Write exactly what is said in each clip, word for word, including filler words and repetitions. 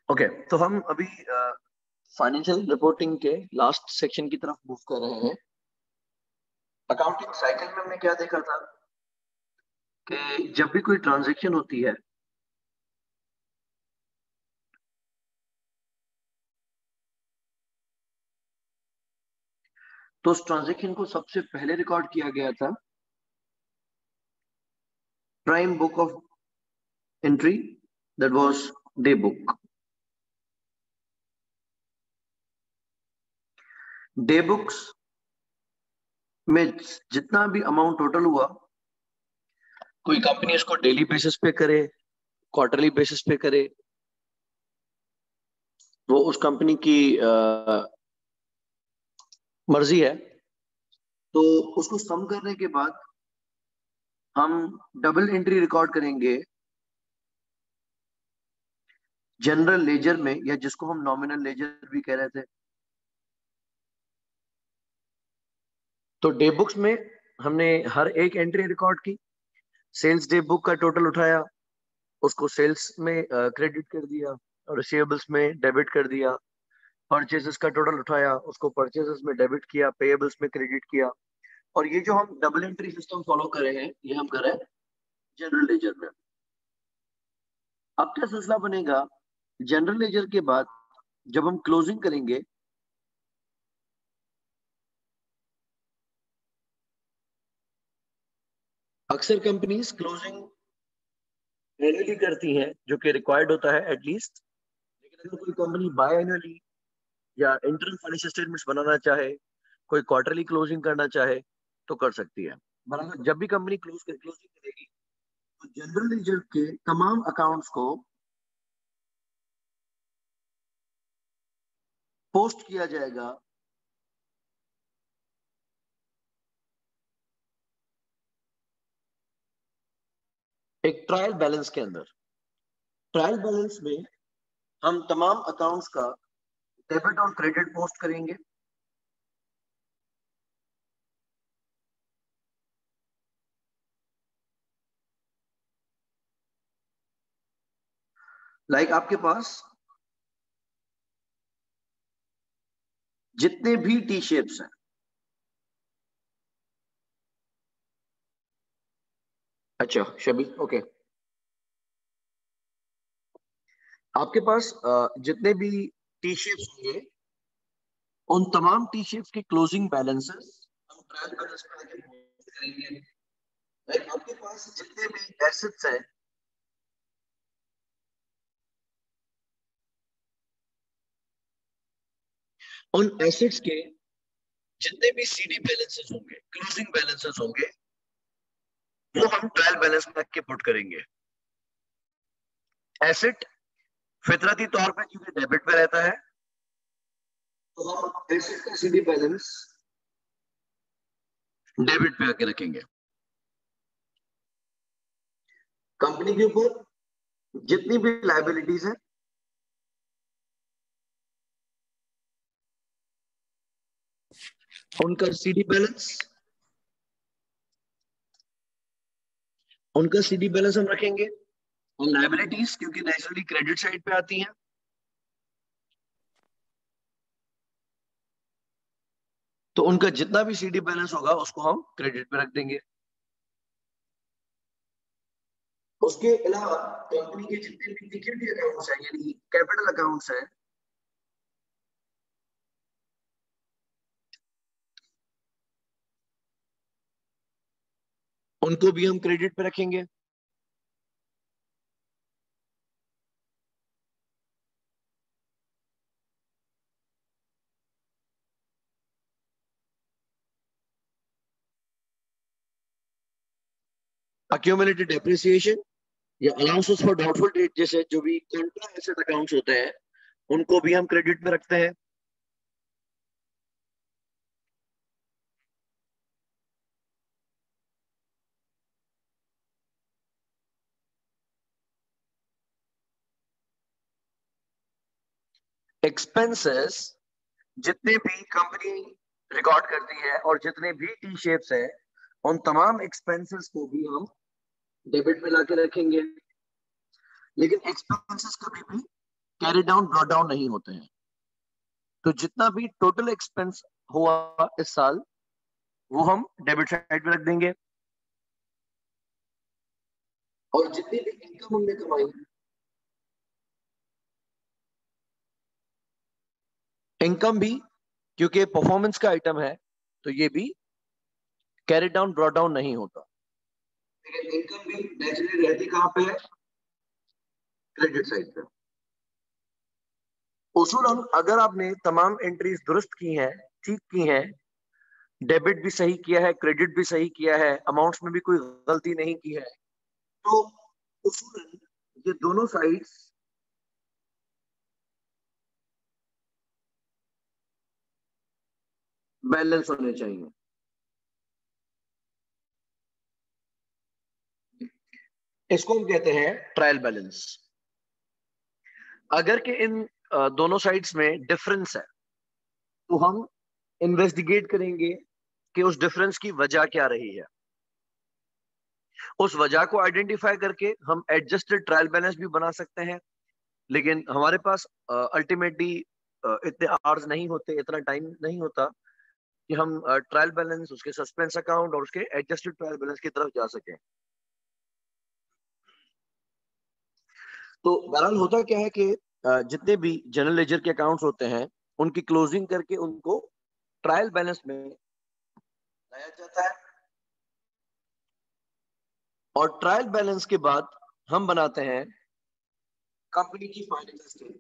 Okay okay, तो हम अभी फाइनेंशियल रिपोर्टिंग के लास्ट सेक्शन की तरफ मूव कर रहे हैं। अकाउंटिंग साइकिल में हमने क्या देखा था कि जब भी कोई ट्रांजैक्शन होती है तो उस ट्रांजैक्शन को सबसे पहले रिकॉर्ड किया गया था prime book of entry, that was day book. Day books में जितना भी अमाउंट टोटल हुआ, कोई कंपनी उसको डेली बेसिस पे करे, क्वार्टरली बेसिस पे करे, वो उस कंपनी की आ, मर्जी है। तो उसको सम करने के बाद हम डबल एंट्री रिकॉर्ड करेंगे जनरल लेजर में, या जिसको हम नॉमिनल लेजर भी कह रहे थे। तो डे बुक्स में हमने हर एक एंट्री रिकॉर्ड की, सेल्स डे बुक का टोटल उठाया, उसको सेल्स में क्रेडिट कर दिया और रिसीवेबल्स में डेबिट कर दिया। परचेजेस का टोटल उठाया, उसको परचेजेस में डेबिट किया, पेएबल्स में क्रेडिट किया। और ये जो हम डबल एंट्री सिस्टम फॉलो कर रहे हैं, ये हम कर रहे हैं जनरल लेजर में। अब क्या सिलसिला बनेगा, जनरल लेजर के बाद जब हम क्लोजिंग करेंगे अक्सर कंपनीज क्लोजिंग एनुअली करती हैं, जो कि रिक्वायर्ड होता है एटलीस्ट। लेकिन अगर कोई कंपनी बाय एनुअली या इंटरनल फाइनेंशियल स्टेटमेंट्स बनाना चाहे, कोई क्वार्टरली क्लोजिंग करना चाहे, तो कर सकती है। बराबर, जब भी कंपनी क्लोज कर क्लोजिंग करेगी तो जनरल लेजर के तमाम अकाउंट्स को पोस्ट किया जाएगा एक ट्रायल बैलेंस के अंदर। ट्रायल बैलेंस में हम तमाम अकाउंट्स का डेबिट और क्रेडिट पोस्ट करेंगे। लाइक like आपके पास जितने भी टी शेप्स हैं, अच्छा शबी ओके, आपके पास अ, जितने भी टी शेप्स होंगे, उन तमाम टी शेप्स के क्लोजिंग बैलेंसेस हम ट्रायल बैलेंस में आके पोस्ट करेंगे। लाइक आपके पास जितने भी एसेट्स हैं, उन एसेट्स के जितने भी सीडी बैलेंसेस होंगे, क्लोजिंग बैलेंसेस होंगे, वो हम ट्रायल बैलेंस में के पुट करेंगे। एसेट फितरती तौर पे क्योंकि डेबिट पे रहता है, तो हम एसेट का सीडी बैलेंस डेबिट पे आके रखेंगे। कंपनी के ऊपर जितनी भी लायबिलिटीज है, उनका सीडी बैलेंस उनका सीडी बैलेंस हम रखेंगे। और लायबिलिटीज क्योंकि नेचुरली क्रेडिट साइड पे आती हैं, तो उनका जितना भी सीडी बैलेंस होगा उसको हम क्रेडिट पे रख देंगे। उसके अलावा कंपनी के जितने भी इक्विटी अकाउंट्स हैं, यानी कैपिटल अकाउंट्स हैं, उनको भी हम क्रेडिट पे रखेंगे। अक्यूमुलेटेड डेप्रिसिएशन या अलाउंसेस फॉर डाउटफुल डेट जैसे जो भी कंट्रा एसेट अकाउंट्स होते हैं, उनको भी हम क्रेडिट पे रखते हैं। एक्सपेंसेस जितने भी कंपनी रिकॉर्ड करती है और जितने भी टी शेप्स है, उन तमाम एक्सपेंसेस को भी हम डेबिट में लाके रखेंगे। लेकिन एक्सपेंसेस कभी भी कैरी डाउन ब्रॉट डाउन नहीं होते हैं। तो जितना भी टोटल एक्सपेंस हुआ इस साल वो हम डेबिट साइड पे रख देंगे, और जितनी भी इनकम हमने कमाई, इनकम भी क्योंकि परफॉर्मेंस का आइटम है तो ये भी कैरी डाउन ब्रॉट डाउन नहीं होता। लेकिन इनकम भी नेचुरली रहती कहां पे है? क्रेडिट साइड पे। उसूलन अगर आपने तमाम एंट्रीज दुरुस्त की हैं, ठीक की हैं, डेबिट भी सही किया है, क्रेडिट भी सही किया है, अमाउंट्स में भी कोई गलती नहीं की है, तो उसूलन ये दोनों साइड्स बैलेंस होने चाहिए। इसको हम कहते हैं ट्रायल बैलेंस। अगर के इन अ, दोनों साइड्स में डिफरेंस है तो हम इन्वेस्टिगेट करेंगे कि उस डिफरेंस की वजह क्या रही है। उस वजह को आइडेंटिफाई करके हम एडजस्टेड ट्रायल बैलेंस भी बना सकते हैं, लेकिन हमारे पास अल्टीमेटली इतने आवर्स नहीं होते, इतना टाइम नहीं होता कि हम ट्रायल बैलेंस, उसके सस्पेंस अकाउंट और उसके एडजस्टेड ट्रायल बैलेंस की तरफ जा सकें। तो बहरहाल होता क्या है कि अ, जितने भी जनरल लेजर के अकाउंट्स होते हैं उनकी क्लोजिंग करके उनको ट्रायल बैलेंस में लाया जाता है, और ट्रायल बैलेंस के बाद हम बनाते हैं कंपनी की फाइनेंशियल स्टेटमेंट।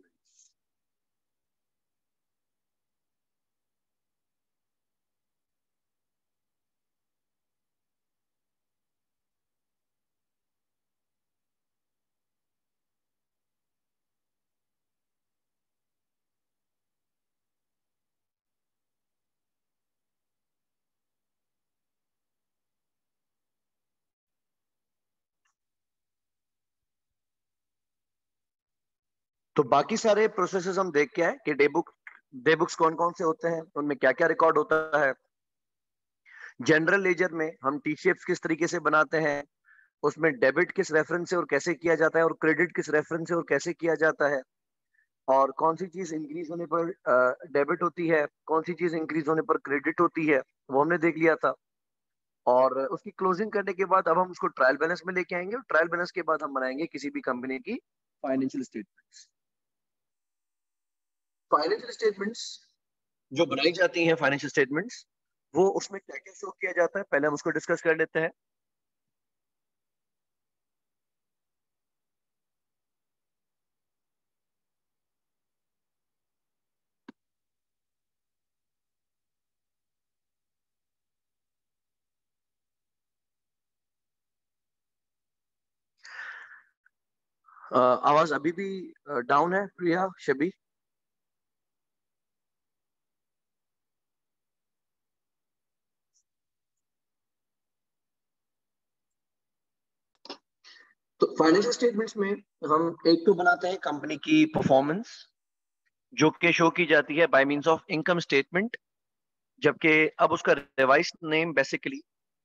तो बाकी सारे प्रोसेसेस हम देख के आए कि डे बुक डे बुक्स कौन कौन से होते हैं, उनमें क्या क्या रिकॉर्ड होता है। जनरल लेजर में हम टी शेप्स किस तरीके से बनाते हैं, उसमें डेबिट किस रेफरेंस से और कैसे किया जाता है, और क्रेडिट किस रेफरेंस से और कैसे किया जाता है, और कौन सी चीज इंक्रीज होने पर डेबिट होती है, कौन सी चीज इंक्रीज होने पर क्रेडिट होती है, वो हमने देख लिया था। और उसकी क्लोजिंग करने के बाद अब हम उसको ट्रायल बैलेंस में लेके आएंगे, और ट्रायल बैलेंस के बाद हम बनाएंगे किसी भी कंपनी की फाइनेंशियल स्टेटमेंट्स। फाइनेंशियल स्टेटमेंट्स जो बनाई जाती हैं, फाइनेंशियल स्टेटमेंट्स, वो उसमें क्या क्या शो किया जाता है पहले हम उसको डिस्कस कर लेते हैं। अ, आवाज अभी भी डाउन है प्रिया, शबी? तो फाइनेंशियल स्टेटमेंट्स में हम एक तो बनाते हैं कंपनी की परफॉर्मेंस, जो कि शो की जाती है by means of income statement, जबकि अब उसका revise name basically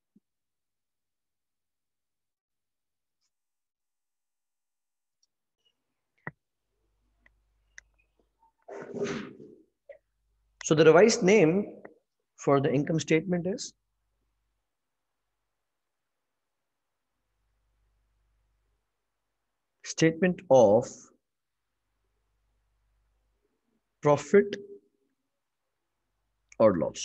so the revised name for the income statement is statement of profit or loss।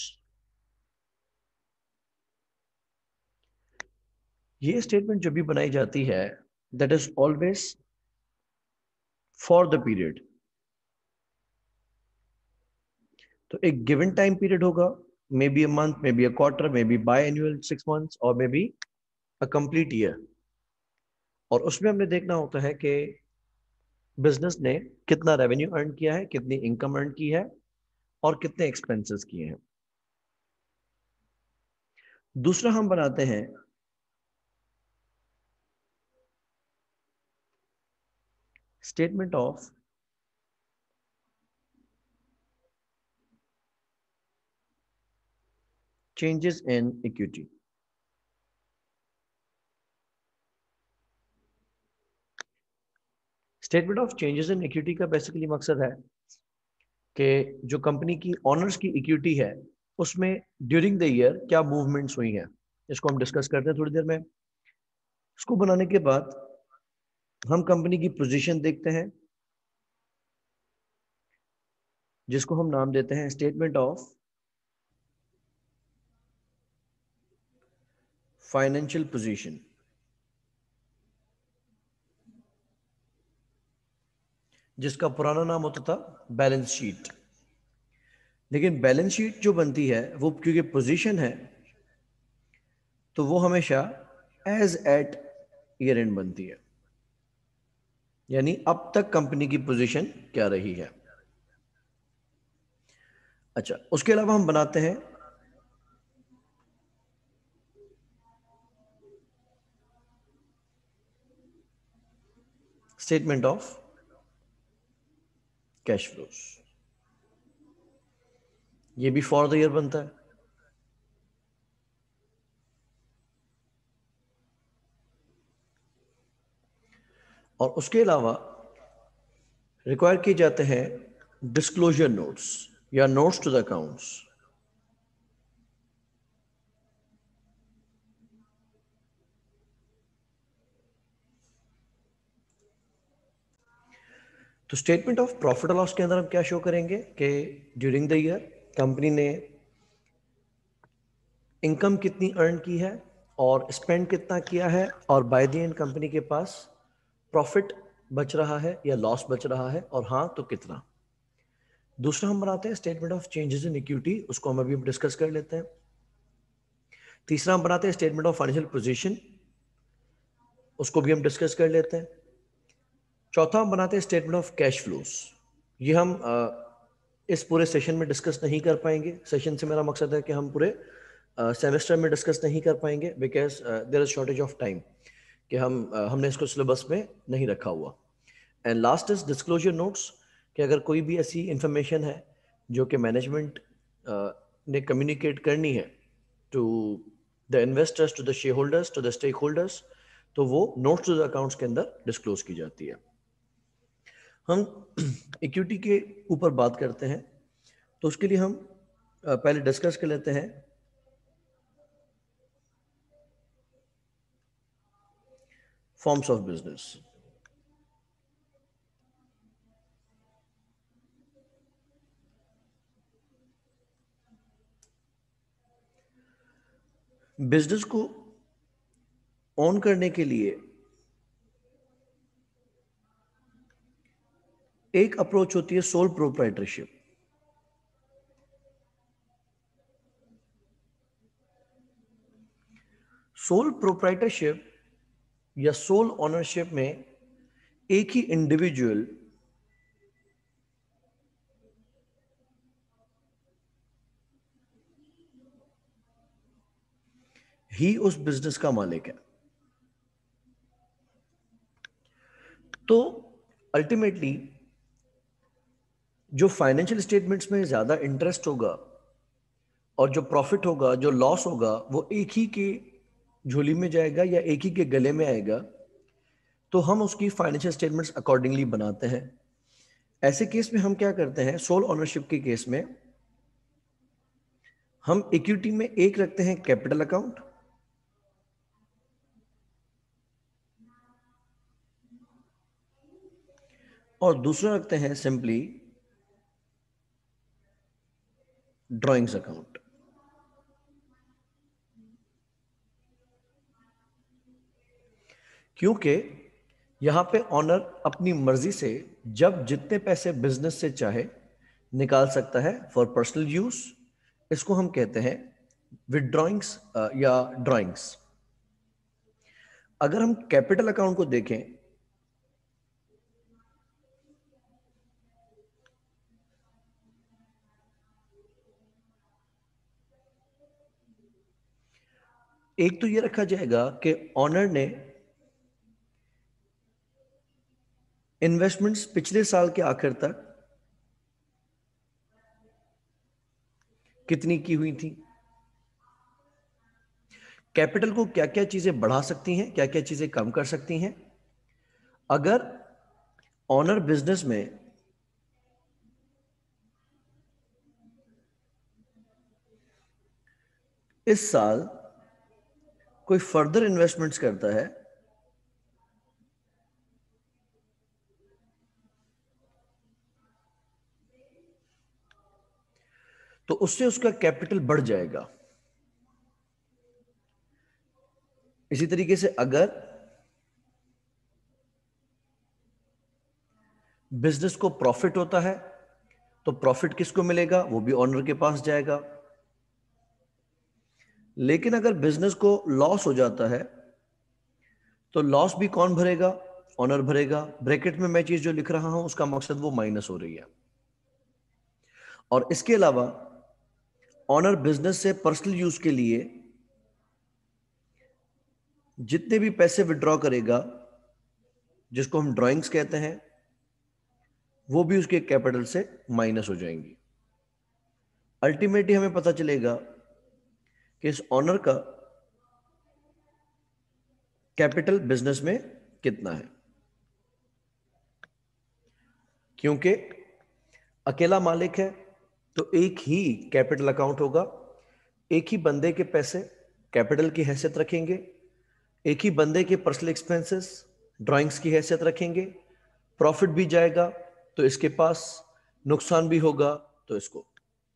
ये स्टेटमेंट जब भी बनाई जाती है that is always for the period. तो एक गिवन टाइम पीरियड होगा, maybe a month, maybe a quarter, maybe biannual six months, और maybe a complete year. और उसमें हमने देखना होता है कि बिजनेस ने कितना रेवेन्यू अर्न किया है, कितनी इनकम अर्न की है, और कितने एक्सपेंसेस किए हैं। दूसरा हम बनाते हैं statement of changes in equity. Statement of changes in equity का बेसिकली मकसद है कि जो कंपनी की ऑनर्स की इक्विटी है उसमें ड्यूरिंग द ईयर क्या मूवमेंट्स हुई हैं, इसको हम डिस्कस करते हैं थोड़ी देर में। इसको बनाने के बाद हम कंपनी की पोजीशन देखते हैं जिसको हम नाम देते हैं स्टेटमेंट ऑफ फाइनेंशियल पोजीशन, जिसका पुराना नाम होता था बैलेंस शीट। लेकिन बैलेंस शीट जो बनती है वो क्योंकि पोजीशन है तो वो हमेशा एज एट ईयर एंड बनती है, यानी अब तक कंपनी की पोजीशन क्या रही है। अच्छा, उसके अलावा हम बनाते हैं स्टेटमेंट ऑफ कैश फ्लोज, ये भी फॉर द ईयर बनता है। और उसके अलावा रिक्वायर किए जाते हैं डिस्क्लोजर नोट्स या नोट्स टू द अकाउंट्स। तो स्टेटमेंट ऑफ प्रॉफिट और लॉस के अंदर हम क्या शो करेंगे कि ड्यूरिंग द ईयर कंपनी ने इनकम कितनी अर्न की है और स्पेंड कितना किया है, और बाय द एंड कंपनी के पास प्रॉफिट बच रहा है या लॉस बच रहा है, और हाँ तो कितना। दूसरा हम बनाते हैं statement of changes in equity, उसको हम अभी डिस्कस कर लेते हैं। तीसरा हम बनाते हैं स्टेटमेंट ऑफ फाइनेंशियल पोजीशन, उसको भी हम डिस्कस कर लेते हैं। चौथा हम बनाते हैं स्टेटमेंट ऑफ कैश फ्लोज। ये हम आ, इस पूरे सेशन में डिस्कस नहीं कर पाएंगे। सेशन से मेरा मकसद है कि हम पूरे सेमेस्टर में डिस्कस नहीं कर पाएंगे because there is shortage of time, कि हम uh, हमने इसको सिलेबस में नहीं रखा हुआ। And last is disclosure notes, कि अगर कोई भी ऐसी इंफॉर्मेशन है जो कि मैनेजमेंट uh, ने कम्युनिकेट करनी है to the investors, to the shareholders, to the stakeholders, तो वो नोट्स टू द अकाउंट्स के अंदर डिस्क्लोज की जाती है। हम इक्विटी के ऊपर बात करते हैं तो उसके लिए हम पहले डिस्कस कर लेते हैं फॉर्म्स ऑफ बिजनेस। बिजनेस को ऑन करने के लिए एक अप्रोच होती है सोल प्रोप्राइटरशिप। सोल प्रोप्राइटरशिप या सोल ऑनरशिप में एक ही इंडिविजुअल ही उस बिजनेस का मालिक है। तो अल्टीमेटली जो फाइनेंशियल स्टेटमेंट्स में ज्यादा इंटरेस्ट होगा और जो प्रॉफिट होगा, जो लॉस होगा, वो एक ही के झोली में जाएगा या एक ही के गले में आएगा, तो हम उसकी फाइनेंशियल स्टेटमेंट्स अकॉर्डिंगली बनाते हैं। ऐसे केस में हम क्या करते हैं, सोल ओनरशिप के केस में हम इक्विटी में एक रखते हैं कैपिटल अकाउंट, और दूसरा रखते हैं सिंपली ड्राइंग्स अकाउंट। क्योंकि यहां पे ऑनर अपनी मर्जी से जब जितने पैसे बिजनेस से चाहे निकाल सकता है फॉर पर्सनल यूज। इसको हम कहते हैं विदड्रॉइंग्स या ड्राइंग्स। अगर हम कैपिटल अकाउंट को देखें एक तो ये रखा जाएगा कि ऑनर ने इन्वेस्टमेंट्स पिछले साल के आखिर तक कितनी की हुई थी, कैपिटल को क्या क्या चीजें बढ़ा सकती हैं, क्या क्या चीजें कम कर सकती हैं। अगर ऑनर बिजनेस में इस साल कोई फर्दर इन्वेस्टमेंट्स करता है तो उससे उसका कैपिटल बढ़ जाएगा। इसी तरीके से अगर बिजनेस को प्रॉफिट होता है तो प्रॉफिट किसको मिलेगा? वो भी ऑनर के पास जाएगा। लेकिन अगर बिजनेस को लॉस हो जाता है तो लॉस भी कौन भरेगा? ऑनर भरेगा। ब्रैकेट में मैं चीज जो लिख रहा हूं उसका मकसद वो माइनस हो रही है। और इसके अलावा ऑनर बिजनेस से पर्सनल यूज के लिए जितने भी पैसे विड्रॉ करेगा, जिसको हम ड्राइंग्स कहते हैं, वो भी उसके कैपिटल से माइनस हो जाएंगी। अल्टीमेटली हमें पता चलेगा कि इस ऑनर का कैपिटल बिजनेस में कितना है। क्योंकि अकेला मालिक है तो एक ही कैपिटल अकाउंट होगा, एक ही बंदे के पैसे कैपिटल की हैसियत रखेंगे, एक ही बंदे के पर्सनल एक्सपेंसेस ड्राइंग्स की हैसियत रखेंगे। प्रॉफिट भी जाएगा तो इसके पास, नुकसान भी होगा तो इसको।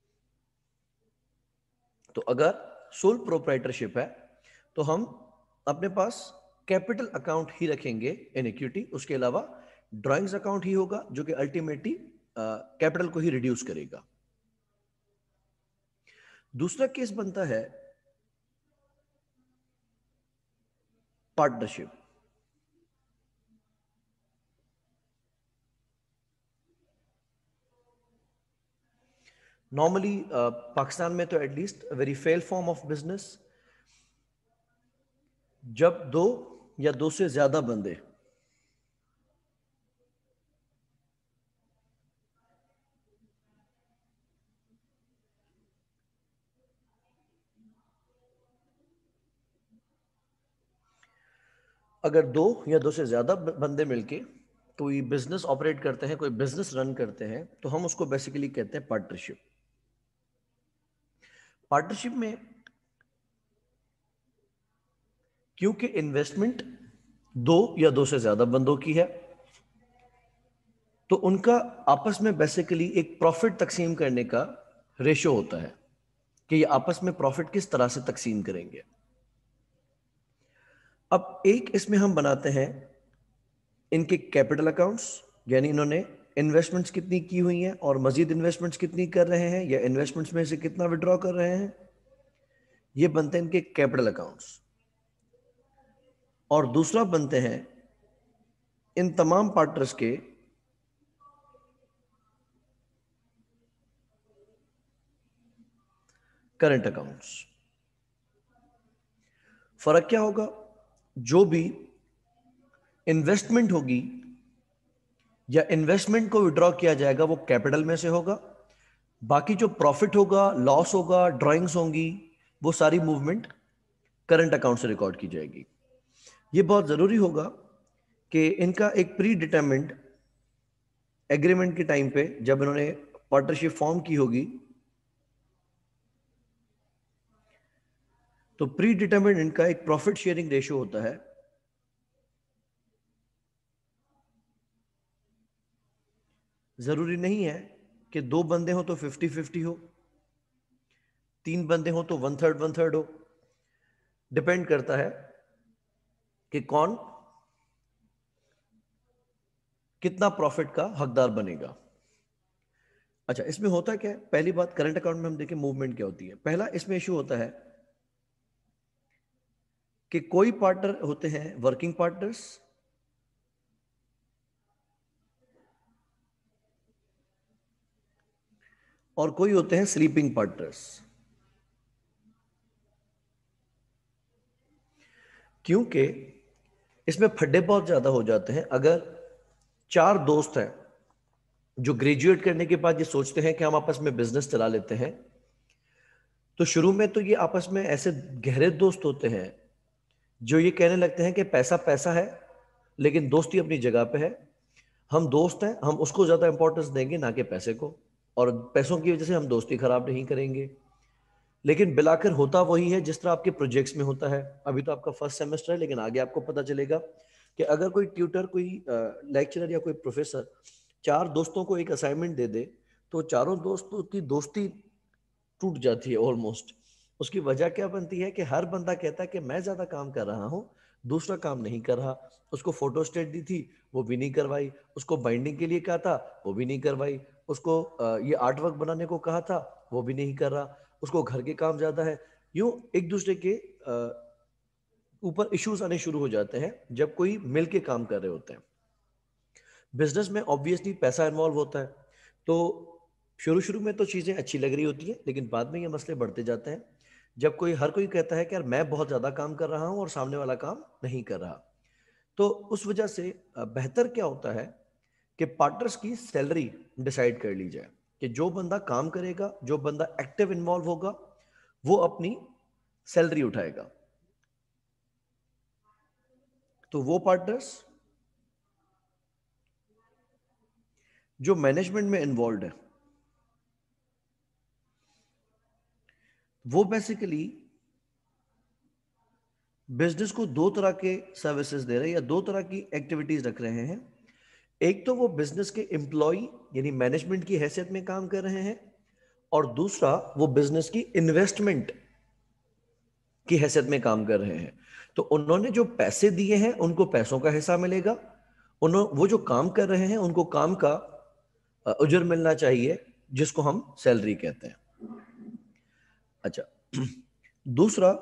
तो अगर सोल प्रोप्राइटरशिप है तो हम अपने पास कैपिटल अकाउंट ही रखेंगे इन इक्विटी, उसके अलावा ड्राइंग्स अकाउंट ही होगा जो कि अल्टीमेटली कैपिटल को ही रिड्यूस करेगा। दूसरा केस बनता है पार्टनरशिप। नॉर्मली पाकिस्तान में तो at least very fail form of business, जब दो या दो से ज्यादा बंदे अगर दो या दो से ज्यादा बंदे मिलके कोई बिजनेस ऑपरेट करते हैं, कोई बिजनेस रन करते हैं, तो हम उसको बेसिकली कहते हैं पार्टनरशिप। पार्टनरशिप में क्योंकि इन्वेस्टमेंट दो या दो से ज्यादा बंदों की है तो उनका आपस में बेसिकली एक प्रॉफिट तकसीम करने का रेशो होता है कि ये आपस में प्रॉफिट किस तरह से तकसीम करेंगे। अब एक इसमें हम बनाते हैं इनके कैपिटल अकाउंट्स, यानी इन्होंने इन्वेस्टमेंट्स कितनी की हुई हैं और मजीद इन्वेस्टमेंट्स कितनी कर रहे हैं या इन्वेस्टमेंट्स में से कितना विड्रॉ कर रहे हैं, ये बनते हैं इनके कैपिटल अकाउंट्स। और दूसरा बनते हैं इन तमाम पार्टनर्स के करंट अकाउंट्स। फर्क क्या होगा? जो भी इन्वेस्टमेंट होगी या इन्वेस्टमेंट को विड्रॉ किया जाएगा वो कैपिटल में से होगा, बाकी जो प्रॉफिट होगा, लॉस होगा, ड्राइंग्स होंगी, वो सारी मूवमेंट करंट अकाउंट से रिकॉर्ड की जाएगी। ये बहुत जरूरी होगा कि इनका एक प्री डिटरमिन्ड एग्रीमेंट के टाइम पे जब इन्होंने पार्टनरशिप फॉर्म की होगी तो प्री डिटरमिन्ड इनका एक प्रॉफिट शेयरिंग रेशियो होता है। जरूरी नहीं है कि दो बंदे हो तो फिफ्टी फिफ्टी हो, तीन बंदे हो तो वन थर्ड वन थर्ड हो। डिपेंड करता है कि कौन कितना प्रॉफिट का हकदार बनेगा। अच्छा, इसमें होता क्या है? पहली बात, करंट अकाउंट में हम देखें मूवमेंट क्या होती है। पहला इसमें इशू होता है कि कोई पार्टनर होते हैं वर्किंग पार्टनर्स और कोई होते हैं स्लीपिंग पार्टनर्स। क्योंकि इसमें फड्डे बहुत ज्यादा हो जाते हैं। अगर चार दोस्त हैं जो ग्रेजुएट करने के बाद ये सोचते हैं कि हम आपस में बिजनेस चला लेते हैं, तो शुरू में तो ये आपस में ऐसे गहरे दोस्त होते हैं जो ये कहने लगते हैं कि पैसा पैसा है लेकिन दोस्ती अपनी जगह पे है। हम दोस्त हैं, हम उसको ज्यादा इंपॉर्टेंस देंगे ना कि पैसे को, और पैसों की वजह से हम दोस्ती खराब नहीं करेंगे। लेकिन बिलाकर होता वही है जिस तरह आपके प्रोजेक्ट्स में होता है। अभी तो आपका फर्स्ट सेमेस्टर है, लेकिन आगे आपको पता चलेगा कि अगर कोई ट्यूटर, कोई लेक्चरर या कोई प्रोफेसर चार दोस्तों को एक असाइनमेंट दे दे, तो चारों दोस्तों की दोस्ती टूट जाती है ऑलमोस्ट। उसकी वजह क्या बनती है कि हर बंदा कहता है कि मैं ज्यादा काम कर रहा हूं, दूसरा काम नहीं कर रहा। उसको फोटो स्टेट दी थी, वो भी नहीं करवाई। उसको बाइंडिंग के लिए कहा था, वो भी नहीं करवाई। उसको अ, ये आर्ट वर्क बनाने को कहा था, वो भी नहीं कर रहा। उसको घर के काम ज्यादा है। यूं एक दूसरे के अ, ऊपर इश्यूज आने शुरू हो जाते हैं जब कोई मिल के काम कर रहे होते हैं। बिजनेस में ऑब्वियसली पैसा इन्वॉल्व होता है, तो शुरू शुरू में तो चीज़ें अच्छी लग रही होती हैं, लेकिन बाद में ये मसले बढ़ते जाते हैं जब कोई हर कोई कहता है कि यार मैं बहुत ज़्यादा काम कर रहा हूँ और सामने वाला काम नहीं कर रहा। तो उस वजह से अ, बेहतर क्या होता है कि पार्टनर्स की सैलरी डिसाइड कर ली जाए, कि जो बंदा काम करेगा, जो बंदा एक्टिव इन्वॉल्व होगा, वो अपनी सैलरी उठाएगा। तो वो पार्टनर्स जो मैनेजमेंट में इन्वॉल्व है, वो बेसिकली बिजनेस को दो तरह के सर्विसेज दे रहे हैं या दो तरह की एक्टिविटीज रख रहे हैं। एक तो वो बिजनेस के एम्प्लॉय यानी मैनेजमेंट की हैसियत में काम कर रहे हैं, और दूसरा वो बिजनेस की इन्वेस्टमेंट की हैसियत में काम कर रहे हैं। तो उन्होंने जो पैसे दिए हैं उनको पैसों का हिस्सा मिलेगा, उन्होंने वो जो काम कर रहे हैं उनको काम का अ, उजर मिलना चाहिए, जिसको हम सैलरी कहते हैं। अच्छा, दूसरा,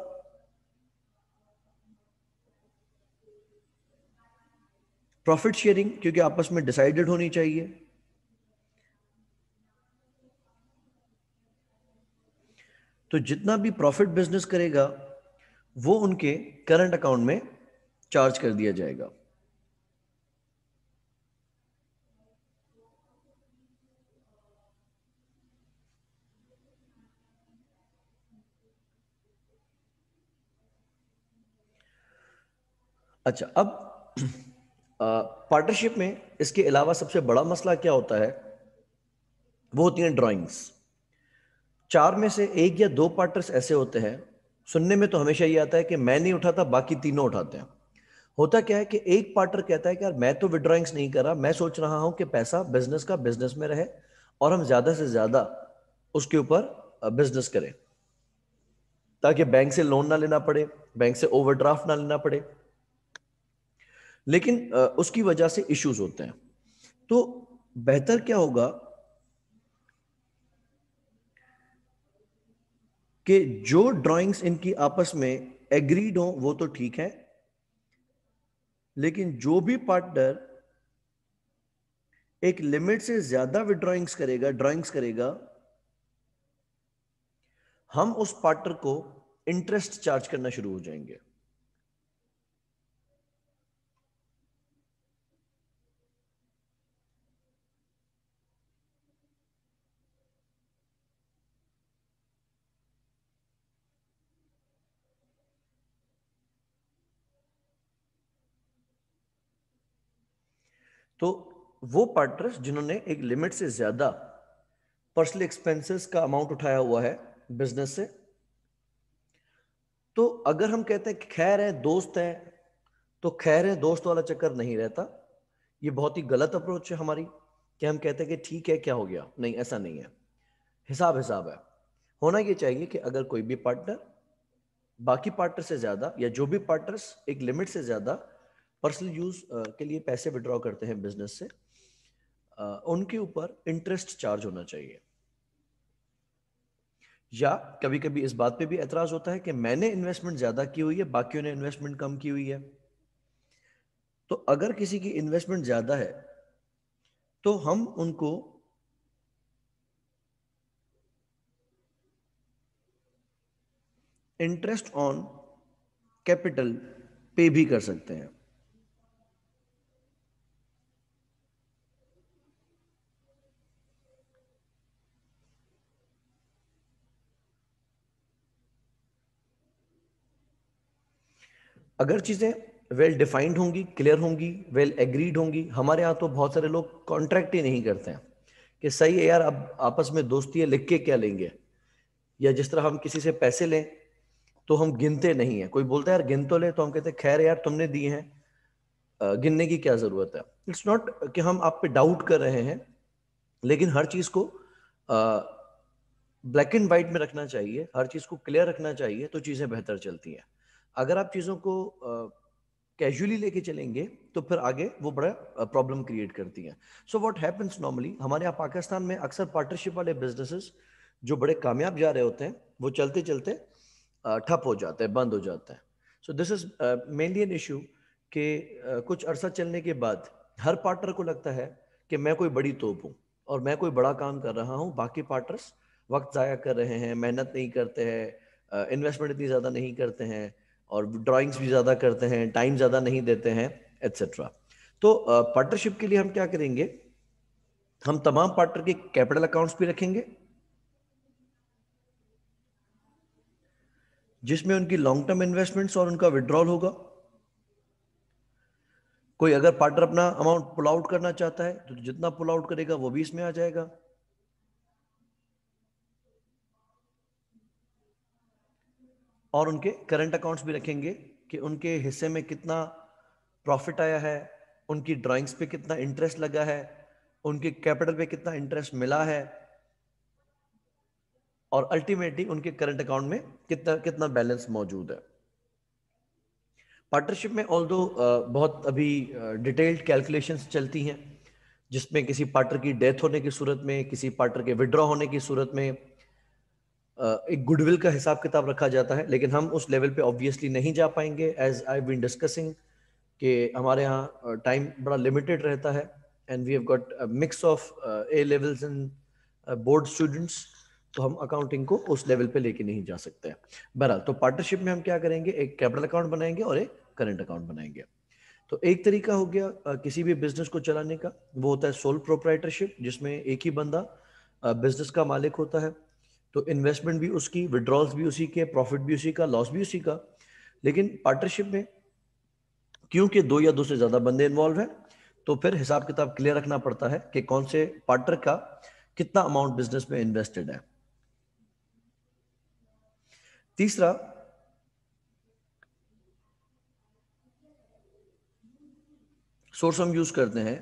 प्रॉफिट शेयरिंग, क्योंकि आपस में डिसाइडेड होनी चाहिए। तो जितना भी प्रॉफिट बिजनेस करेगा वो उनके करंट अकाउंट में चार्ज कर दिया जाएगा। अच्छा, अब पार्टनरशिप में इसके अलावा सबसे बड़ा मसला क्या होता है, वो होती हैं ड्राइंग्स। चार में से एक या दो पार्टनर्स ऐसे होते हैं, सुनने में तो हमेशा ये आता है कि मैं नहीं उठाता, बाकी तीनों उठाते हैं। होता क्या है कि एक पार्टनर कहता है कि यार मैं तो विड्रॉइंग्स नहीं कर रहा, मैं सोच रहा हूं कि पैसा बिजनेस का बिजनेस में रहे और हम ज्यादा से ज्यादा उसके ऊपर बिजनेस करें, ताकि बैंक से लोन ना लेना पड़े, बैंक से ओवरड्राफ्ट ना लेना पड़े। लेकिन अ, उसकी वजह से इश्यूज होते हैं। तो बेहतर क्या होगा कि जो ड्राइंग्स इनकी आपस में एग्रीड हो वो तो ठीक है, लेकिन जो भी पार्टनर एक लिमिट से ज्यादा विड्रॉइंग्स करेगा, ड्राइंग्स करेगा, हम उस पार्टनर को इंटरेस्ट चार्ज करना शुरू हो जाएंगे। तो वो पार्टनर्स जिन्होंने एक लिमिट से ज्यादा पर्सनल एक्सपेंसेस का अमाउंट उठाया हुआ है बिजनेस से, तो अगर हम कहते हैं कि खैर है, दोस्त है, तो खैर है, दोस्त वाला चक्कर नहीं रहता। ये बहुत ही गलत अप्रोच है हमारी, कि हम कहते हैं कि ठीक है क्या हो गया। नहीं, ऐसा नहीं है। हिसाब हिसाब है। होना ये चाहिए कि अगर कोई भी पार्टनर बाकी पार्टनर से ज्यादा, या जो भी पार्टनर्स एक लिमिट से ज्यादा पर्सनल यूज के लिए पैसे विड्रॉ करते हैं बिजनेस से, अ, उनके ऊपर इंटरेस्ट चार्ज होना चाहिए। या कभी कभी इस बात पे भी एतराज होता है कि मैंने इन्वेस्टमेंट ज्यादा की हुई है, बाकियों ने इन्वेस्टमेंट कम की हुई है। तो अगर किसी की इन्वेस्टमेंट ज्यादा है तो हम उनको इंटरेस्ट ऑन कैपिटल पे भी कर सकते हैं। अगर चीजें वेल डिफाइंड होंगी, क्लियर होंगी, वेल एग्रीड होंगी। हमारे यहाँ तो बहुत सारे लोग कॉन्ट्रैक्ट ही नहीं करते हैं कि सही है यार, अब आपस में दोस्ती है, लिख के क्या लेंगे। या जिस तरह हम किसी से पैसे लें तो हम गिनते नहीं है। कोई बोलता है यार गिन तो ले, तो हम कहते हैं खैर यार तुमने दिए हैं, अ, गिनने की क्या जरूरत है। इट्स नॉट कि हम आप पे डाउट कर रहे हैं, लेकिन हर चीज को ब्लैक एंड व्हाइट में रखना चाहिए, हर चीज को क्लियर रखना चाहिए, तो चीजें बेहतर चलती हैं। अगर आप चीजों को कैजुअली लेके चलेंगे तो फिर आगे वो बड़ा प्रॉब्लम क्रिएट करती हैं। सो व्हाट हैपेंस नॉर्मली, हमारे यहाँ पाकिस्तान में अक्सर पार्टनरशिप वाले बिजनेसेस जो बड़े कामयाब जा रहे होते हैं, वो चलते चलते अ, ठप हो जाते हैं, बंद हो जाते हैं। So this is mainly an issue कि अ, कुछ अरसा चलने के बाद हर पार्टनर को लगता है कि मैं कोई बड़ी तोप हूँ और मैं कोई बड़ा काम कर रहा हूँ, बाकी पार्टनर्स वक्त ज़ाया कर रहे हैं, मेहनत नहीं करते हैं, इन्वेस्टमेंट इतनी ज़्यादा नहीं करते हैं, और ड्राइंग्स भी ज़्यादा करते हैं, टाइम ज़्यादा नहीं देते हैं, एट्सेट्रा। तो पार्टनरशिप के लिए हम क्या करेंगे, हम तमाम पार्टनर के कैपिटल अकाउंट्स भी रखेंगे जिसमें उनकी लॉन्ग टर्म इन्वेस्टमेंट्स और उनका विड्रॉल होगा। कोई अगर पार्टनर अपना अमाउंट पुल आउट करना चाहता है तो जितना पुल आउट करेगा वो भी इसमें आ जाएगा। और उनके करंट अकाउंट्स भी रखेंगे कि उनके हिस्से में कितना प्रॉफिट आया है, उनकी ड्राइंग्स पे कितना इंटरेस्ट लगा है, उनके कैपिटल पे कितना इंटरेस्ट मिला है, और अल्टीमेटली उनके करंट अकाउंट में कितना कितना बैलेंस मौजूद है। पार्टनरशिप में ऑल्दो बहुत अभी डिटेल्ड कैलकुलेशंस चलती हैं, जिसमें किसी पार्टनर की डेथ होने की सूरत में, किसी पार्टनर के विड्रॉ होने की सूरत में एक गुडविल का हिसाब किताब रखा जाता है। लेकिन हम उस लेवल पे ऑब्वियसली नहीं जा पाएंगे, एज आई बीन डिस्कसिंग कि हमारे यहाँ टाइम बड़ा लिमिटेड रहता है, and we have got mix of A levels and board students, तो हम अकाउंटिंग को उस लेवल पे लेके नहीं जा सकते हैं। बहरहाल, तो पार्टनरशिप में हम क्या करेंगे, एक कैपिटल अकाउंट बनाएंगे और एक करंट अकाउंट बनाएंगे। तो एक तरीका हो गया किसी भी बिजनेस को चलाने का, वो होता है सोल प्रोप्राइटरशिप, जिसमें एक ही बंदा बिजनेस का मालिक होता है। तो इन्वेस्टमेंट भी उसकी, विड्रॉल्स भी उसी के, प्रॉफिट भी उसी का, लॉस भी उसी का। लेकिन पार्टनरशिप में क्योंकि दो या दो से ज्यादा बंदे इन्वॉल्व हैं, तो फिर हिसाब किताब क्लियर रखना पड़ता है कि कौन से पार्टनर का कितना अमाउंट बिजनेस में इन्वेस्टेड है। तीसरा सोर्स हम यूज करते हैं,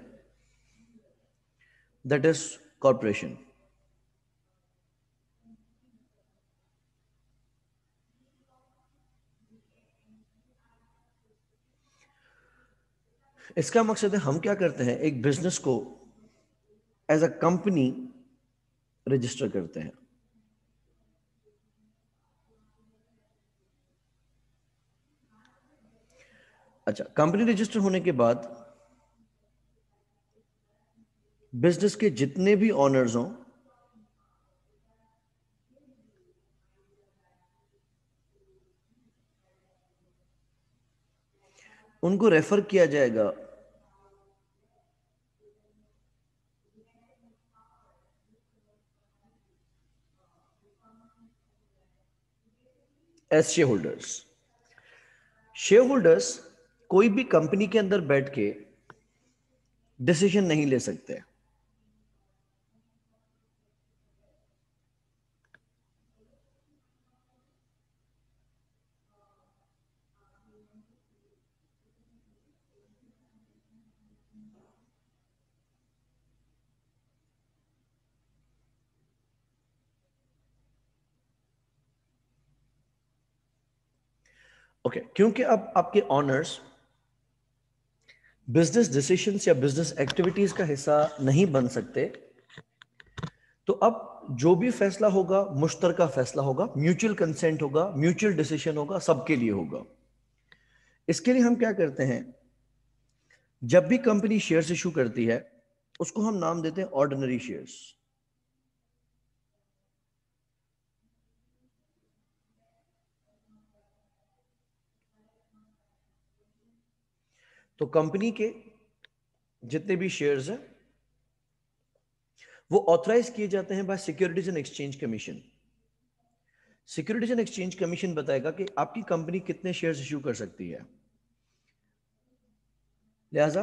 दैट इज कॉरपोरेशन। इसका मकसद है, हम क्या करते हैं, एक बिजनेस को एज अ कंपनी रजिस्टर करते हैं। अच्छा, कंपनी रजिस्टर होने के बाद बिजनेस के जितने भी ऑनर्स हों, उनको रेफर किया जाएगा as shareholders. Shareholders कोई भी कंपनी के अंदर बैठ के डिसीजन नहीं ले सकते। ओके okay, क्योंकि अब आपके ऑनर्स बिजनेस डिसीजंस या बिजनेस एक्टिविटीज का हिस्सा नहीं बन सकते, तो अब जो भी फैसला होगा मुश्तरका फैसला होगा, म्यूचुअल कंसेंट होगा, म्यूचुअल डिसीजन होगा, सबके लिए होगा। इसके लिए हम क्या करते हैं, जब भी कंपनी शेयर्स इशू करती है, उसको हम नाम देते हैं ऑर्डिनरी शेयर्स। तो कंपनी के जितने भी शेयर्स हैं वो ऑथराइज किए जाते हैं by securities and exchange commission. Securities and exchange commission बताएगा कि आपकी कंपनी कितने शेयर्स इशू कर सकती है। लिहाजा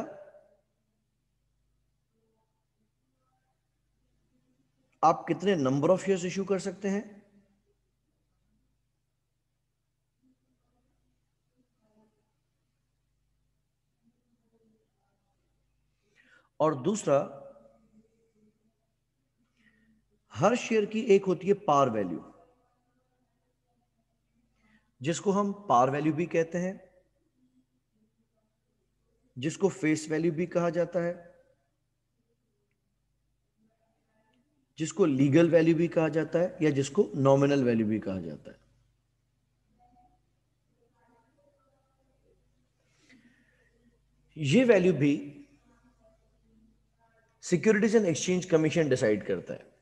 आप कितने नंबर ऑफ शेयर्स इश्यू कर सकते हैं, और दूसरा हर शेयर की एक होती है पार वैल्यू, जिसको हम पार वैल्यू भी कहते हैं, जिसको फेस वैल्यू भी कहा जाता है, जिसको लीगल वैल्यू भी कहा जाता है, या जिसको नॉमिनल वैल्यू भी कहा जाता है। ये वैल्यू भी securities and exchange commission decide करता है।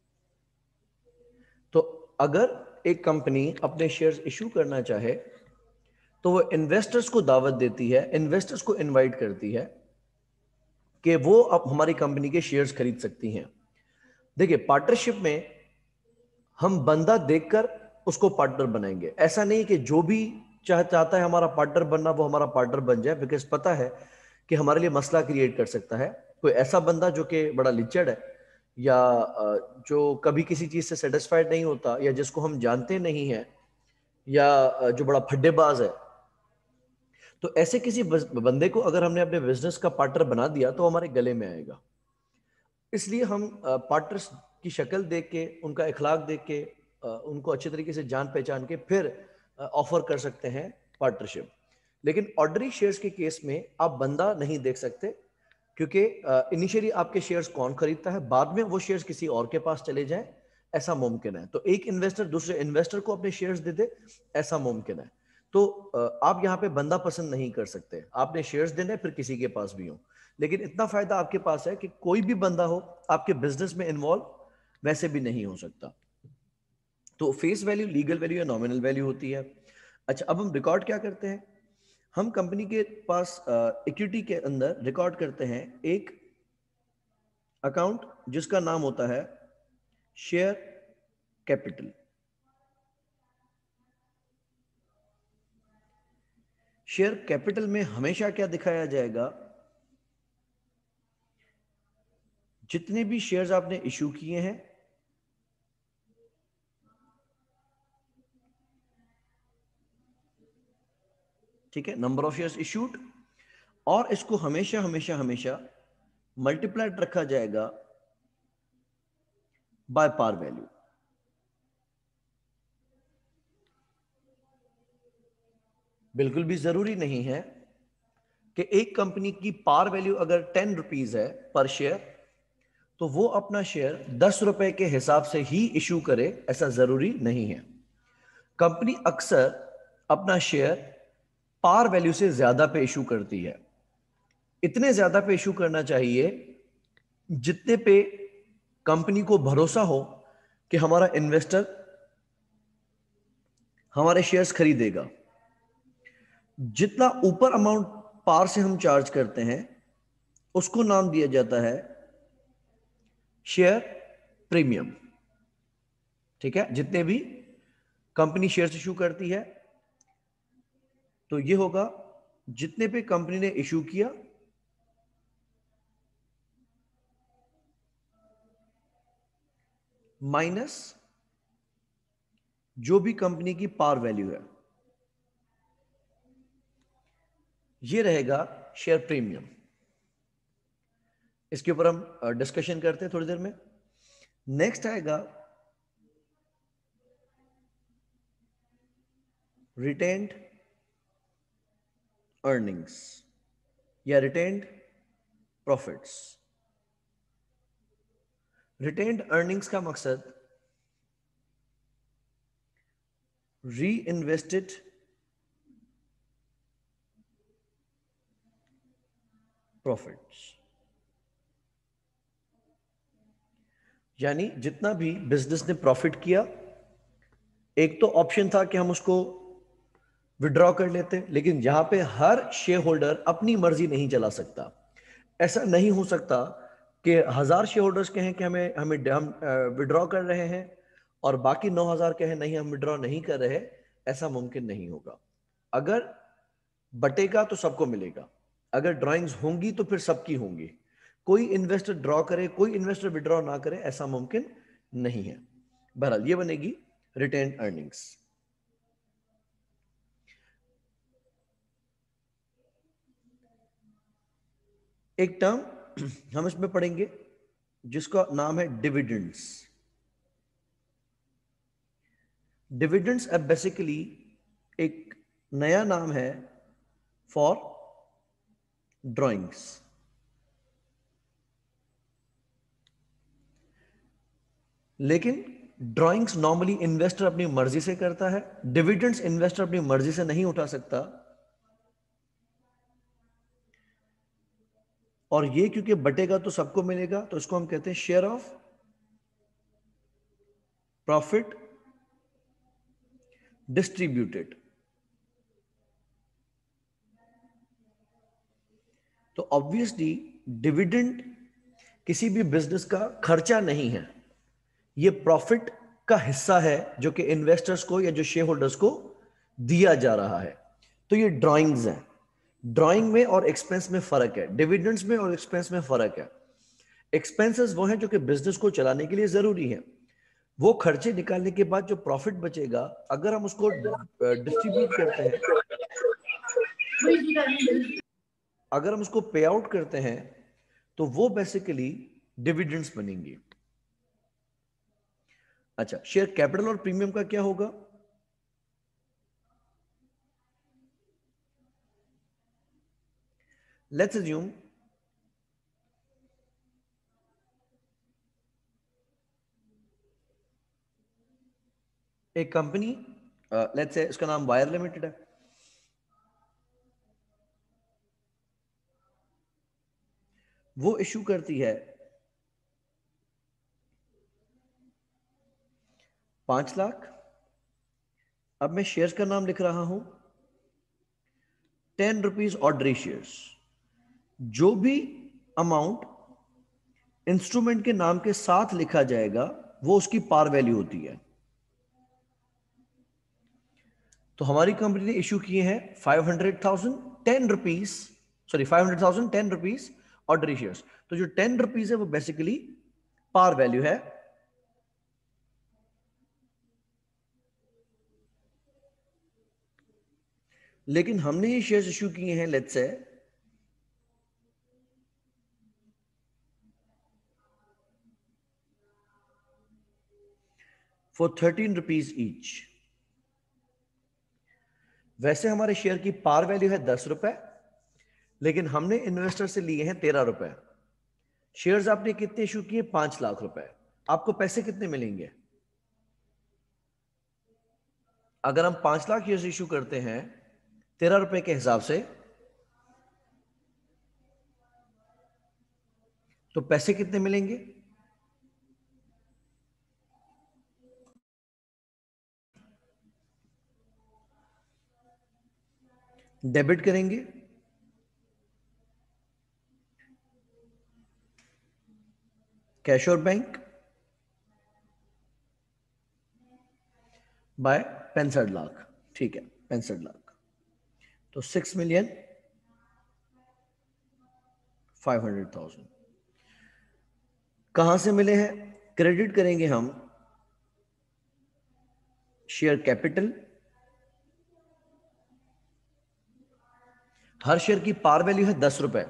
तो अगर एक कंपनी अपने शेयर्स इश्यू करना चाहे तो वो इन्वेस्टर्स को दावत देती है, इन्वेस्टर्स को इनवाइट करती है कि वो अब हमारी कंपनी के शेयर्स खरीद सकती हैं। देखिए, पार्टनरशिप में हम बंदा देखकर उसको पार्टनर बनाएंगे। ऐसा नहीं कि जो भी चाह चाहता है हमारा पार्टनर बनना वो हमारा पार्टनर बन जाए, बिकॉज पता है कि हमारे लिए मसला क्रिएट कर सकता है। कोई ऐसा बंदा जो कि बड़ा लिचड़ है, या जो कभी किसी चीज से सेटिस्फाइड नहीं होता, या जिसको हम जानते नहीं हैं, या जो बड़ा फड्डेबाज है, तो ऐसे किसी बंदे को अगर हमने अपने बिजनेस का पार्टनर बना दिया तो हमारे गले में आएगा। इसलिए हम पार्टनर्स की शक्ल देख के, उनका इखलाक देख के, उनको अच्छे तरीके से जान पहचान के फिर ऑफर कर सकते हैं पार्टनरशिप। लेकिन ऑर्डनरी शेयर्स के केस में आप बंदा नहीं देख सकते, क्योंकि इनिशियली आपके शेयर्स कौन खरीदता है, बाद में वो शेयर्स किसी और के पास चले जाएं, ऐसा मुमकिन है। तो एक इन्वेस्टर दूसरे इन्वेस्टर को अपने शेयर्स दे दे, ऐसा मुमकिन है। तो आप यहाँ पे बंदा पसंद नहीं कर सकते, आपने शेयर्स देने फिर किसी के पास भी हो। लेकिन इतना फायदा आपके पास है कि कोई भी बंदा हो आपके बिजनेस में इन्वॉल्व वैसे भी नहीं हो सकता। तो फेस वैल्यू, लीगल वैल्यू या नॉमिनल वैल्यू होती है। अच्छा, अब हम रिकॉर्ड क्या करते हैं, हम कंपनी के पास इक्विटी के अंदर रिकॉर्ड करते हैं एक अकाउंट जिसका नाम होता है शेयर कैपिटल। शेयर कैपिटल में हमेशा क्या दिखाया जाएगा, जितने भी शेयर्स आपने इश्यू किए हैं, ठीक है, नंबर ऑफ शेयर्स इश्यूड, और इसको हमेशा हमेशा हमेशा मल्टीप्लाइड रखा जाएगा बाय पार वैल्यू। बिल्कुल भी जरूरी नहीं है कि एक कंपनी की पार वैल्यू अगर टेन रुपीज है पर शेयर, तो वो अपना शेयर दस रुपए के हिसाब से ही इश्यू करे, ऐसा जरूरी नहीं है। कंपनी अक्सर अपना शेयर पार वैल्यू से ज्यादा पे इश्यू करती है। इतने ज्यादा पे इश्यू करना चाहिए जितने पे कंपनी को भरोसा हो कि हमारा इन्वेस्टर हमारे शेयर्स खरीदेगा। जितना ऊपर अमाउंट पार से हम चार्ज करते हैं उसको नाम दिया जाता है शेयर प्रीमियम। ठीक है, जितने भी कंपनी शेयर्स इशू करती है तो ये होगा जितने पे कंपनी ने इशू किया माइनस जो भी कंपनी की पार वैल्यू है, ये रहेगा शेयर प्रीमियम। इसके ऊपर हम डिस्कशन करते हैं थोड़ी देर में। नेक्स्ट आएगा रिटेन्ड अर्निंग्स या रिटेन्ड प्रॉफिट्स। रिटेन्ड अर्निंग्स का मकसद री इन्वेस्टेड प्रॉफिट्स, यानी जितना भी बिजनेस ने प्रॉफिट किया, एक तो ऑप्शन था कि हम उसको विड्रॉ कर लेते, लेकिन यहां पे हर शेयर होल्डर अपनी मर्जी नहीं चला सकता। ऐसा नहीं हो सकता कि हजार शेयर होल्डर्स कहें कि हमें हमें हम विड्रॉ कर रहे हैं और बाकी नौ हजार कहें नहीं हम विड्रॉ नहीं कर रहे। ऐसा मुमकिन नहीं होगा। अगर बटेगा तो सबको मिलेगा, अगर ड्राइंग्स होंगी तो फिर सबकी होंगी, कोई इन्वेस्टर ड्रॉ करे कोई इन्वेस्टर विड्रॉ ना करे ऐसा मुमकिन नहीं है। बहरहाल ये बनेगी रिटेन्ड अर्निंग्स। एक टर्म हम इसमें पढ़ेंगे जिसका नाम है डिविडेंड्स। डिविडेंड्स अब बेसिकली एक नया नाम है फॉर ड्राइंग्स। लेकिन ड्राइंग्स नॉर्मली इन्वेस्टर अपनी मर्जी से करता है, डिविडेंड्स इन्वेस्टर अपनी मर्जी से नहीं उठा सकता। और ये क्योंकि बटेगा तो सबको मिलेगा, तो इसको हम कहते हैं शेयर ऑफ प्रॉफिट डिस्ट्रीब्यूटेड। तो ऑब्वियसली डिविडेंड किसी भी बिजनेस का खर्चा नहीं है, ये प्रॉफिट का हिस्सा है जो कि इन्वेस्टर्स को या जो शेयर होल्डर्स को दिया जा रहा है। तो ये ड्राइंग्स हैं। ड्राइंग में और एक्सपेंस में फर्क है, डिविडेंड्स में और एक्सपेंस में फर्क है। एक्सपेंसेस वो हैं जो कि बिजनेस को चलाने के लिए जरूरी है। वो खर्चे निकालने के बाद जो प्रॉफिट बचेगा, अगर हम उसको डिस्ट्रीब्यूट करते हैं, अगर हम उसको पे आउट करते हैं, तो वो बेसिकली डिविडेंड्स बनेंगे। अच्छा, शेयर कैपिटल और प्रीमियम का क्या होगा? लेट्स अज्यूम एक कंपनी, लेट्स से इसका नाम वायर लिमिटेड है, वो इशू करती है पांच लाख। अब मैं शेयर्स का नाम लिख रहा हूं टेन रुपीज ऑर्डरी शेयर्स। जो भी अमाउंट इंस्ट्रूमेंट के नाम के साथ लिखा जाएगा वो उसकी पार वैल्यू होती है। तो हमारी कंपनी ने इशू किए हैं five hundred thousand ten rupees sorry five hundred thousand ten rupees ordinary shares. तो जो टेन रुपीज है वो बेसिकली पार वैल्यू है। लेकिन हमने ये शेयर्स इशू किए हैं let's say for thirteen rupees each. वैसे हमारे शेयर की पार वैल्यू है दस रुपए, लेकिन हमने इन्वेस्टर से लिए हैं तेरह रुपए। शेयर्स आपने कितने इशू किए? पांच लाख रुपए। आपको पैसे कितने मिलेंगे? अगर हम पांच लाख शेयर्स इशू करते हैं तेरह रुपए के हिसाब से, तो पैसे कितने मिलेंगे? डेबिट करेंगे कैश और बैंक बाय पैंसठ लाख। ठीक है, पैंसठ लाख तो six million five hundred thousand कहां से मिले हैं? क्रेडिट करेंगे हम शेयर कैपिटल। हर शेयर की पार वैल्यू है दस रुपए,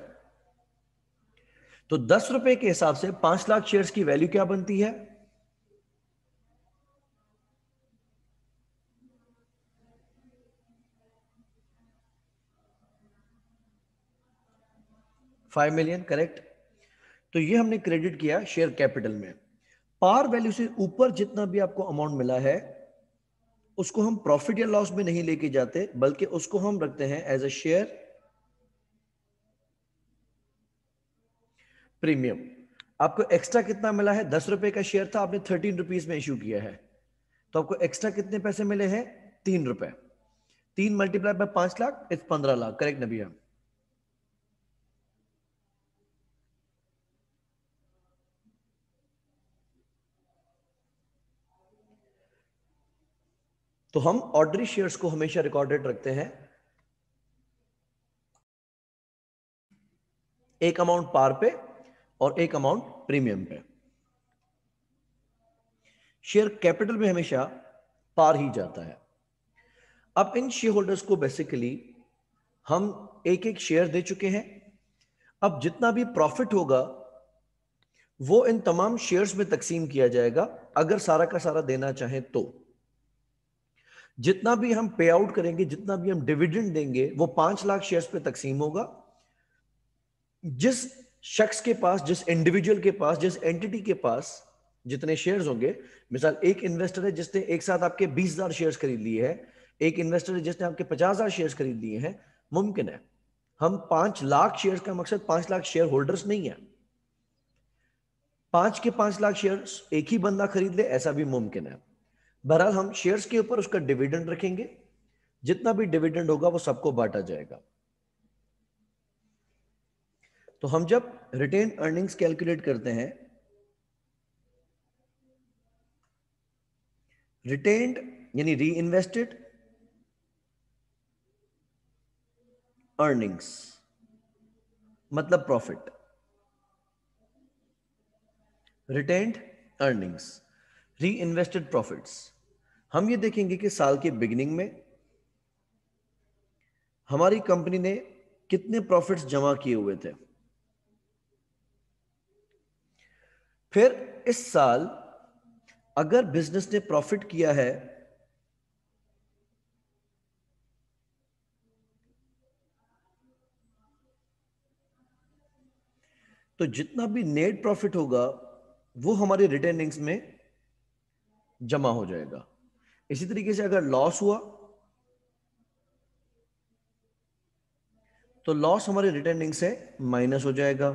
तो दस रुपए के हिसाब से पांच लाख शेयर्स की वैल्यू क्या बनती है? Five million, correct. तो ये हमने क्रेडिट किया शेयर कैपिटल में। पार वैल्यू से ऊपर जितना भी आपको अमाउंट मिला है उसको हम प्रॉफिट या लॉस में नहीं लेके जाते, बल्कि उसको हम रखते हैं एज अ शेयर प्रीमियम। आपको एक्स्ट्रा कितना मिला है? दस रुपए का शेयर था, आपने थर्टीन रुपीज में इश्यू किया है, तो आपको एक्स्ट्रा कितने पैसे मिले हैं? तीन रुपए। तीन मल्टीप्लाई बाय पांच लाख इट्स पंद्रह लाख, करेक्ट नबिया? तो हम ऑर्डरी शेयर्स को हमेशा रिकॉर्डेड रखते हैं एक अमाउंट पार पे और एक अमाउंट प्रीमियम पे। शेयर कैपिटल में हमेशा पार ही जाता है। अब इन शेयर होल्डर्स को बेसिकली हम एक एक शेयर दे चुके हैं। अब जितना भी प्रॉफिट होगा वो इन तमाम शेयर्स में तकसीम किया जाएगा, अगर सारा का सारा देना चाहें तो। जितना भी हम पे आउट करेंगे, जितना भी हम डिविडेंड देंगे, वो पांच लाख शेयर्स पे तकसीम होगा। जिस शख्स के पास, जिस इंडिविजुअल के पास, जिस एंटिटी के पास जितने शेयर्स होंगे, मिसाल एक इन्वेस्टर है जिसने एक साथ आपके बीस हजार शेयर्स खरीद लिए हैं, एक इन्वेस्टर है जिसने आपके पचास हजार शेयर्स खरीद लिए हैं, मुमकिन है हम पांच लाख शेयर्स का मकसद पांच लाख शेयर होल्डर्स नहीं है, पांच के पांच लाख शेयर्स एक ही बंदा खरीद ले, ऐसा भी मुमकिन है। बहरहाल हम शेयर्स के ऊपर उसका डिविडेंड रखेंगे, जितना भी डिविडेंड होगा वो सबको बांटा जाएगा। तो हम जब रिटेन अर्निंग्स कैलकुलेट करते हैं, रिटेन्ड यानी री इन्वेस्टेड अर्निंग्स मतलब profit, retained earnings, reinvested profits. हम ये देखेंगे कि साल के बिगिनिंग में हमारी कंपनी ने कितने प्रॉफिट्स जमा किए हुए थे। फिर इस साल अगर बिजनेस ने प्रॉफिट किया है तो जितना भी नेट प्रॉफिट होगा वो हमारी रिटेनिंग्स में जमा हो जाएगा। इसी तरीके से अगर लॉस हुआ तो लॉस हमारे रिटेनिंग से माइनस हो जाएगा।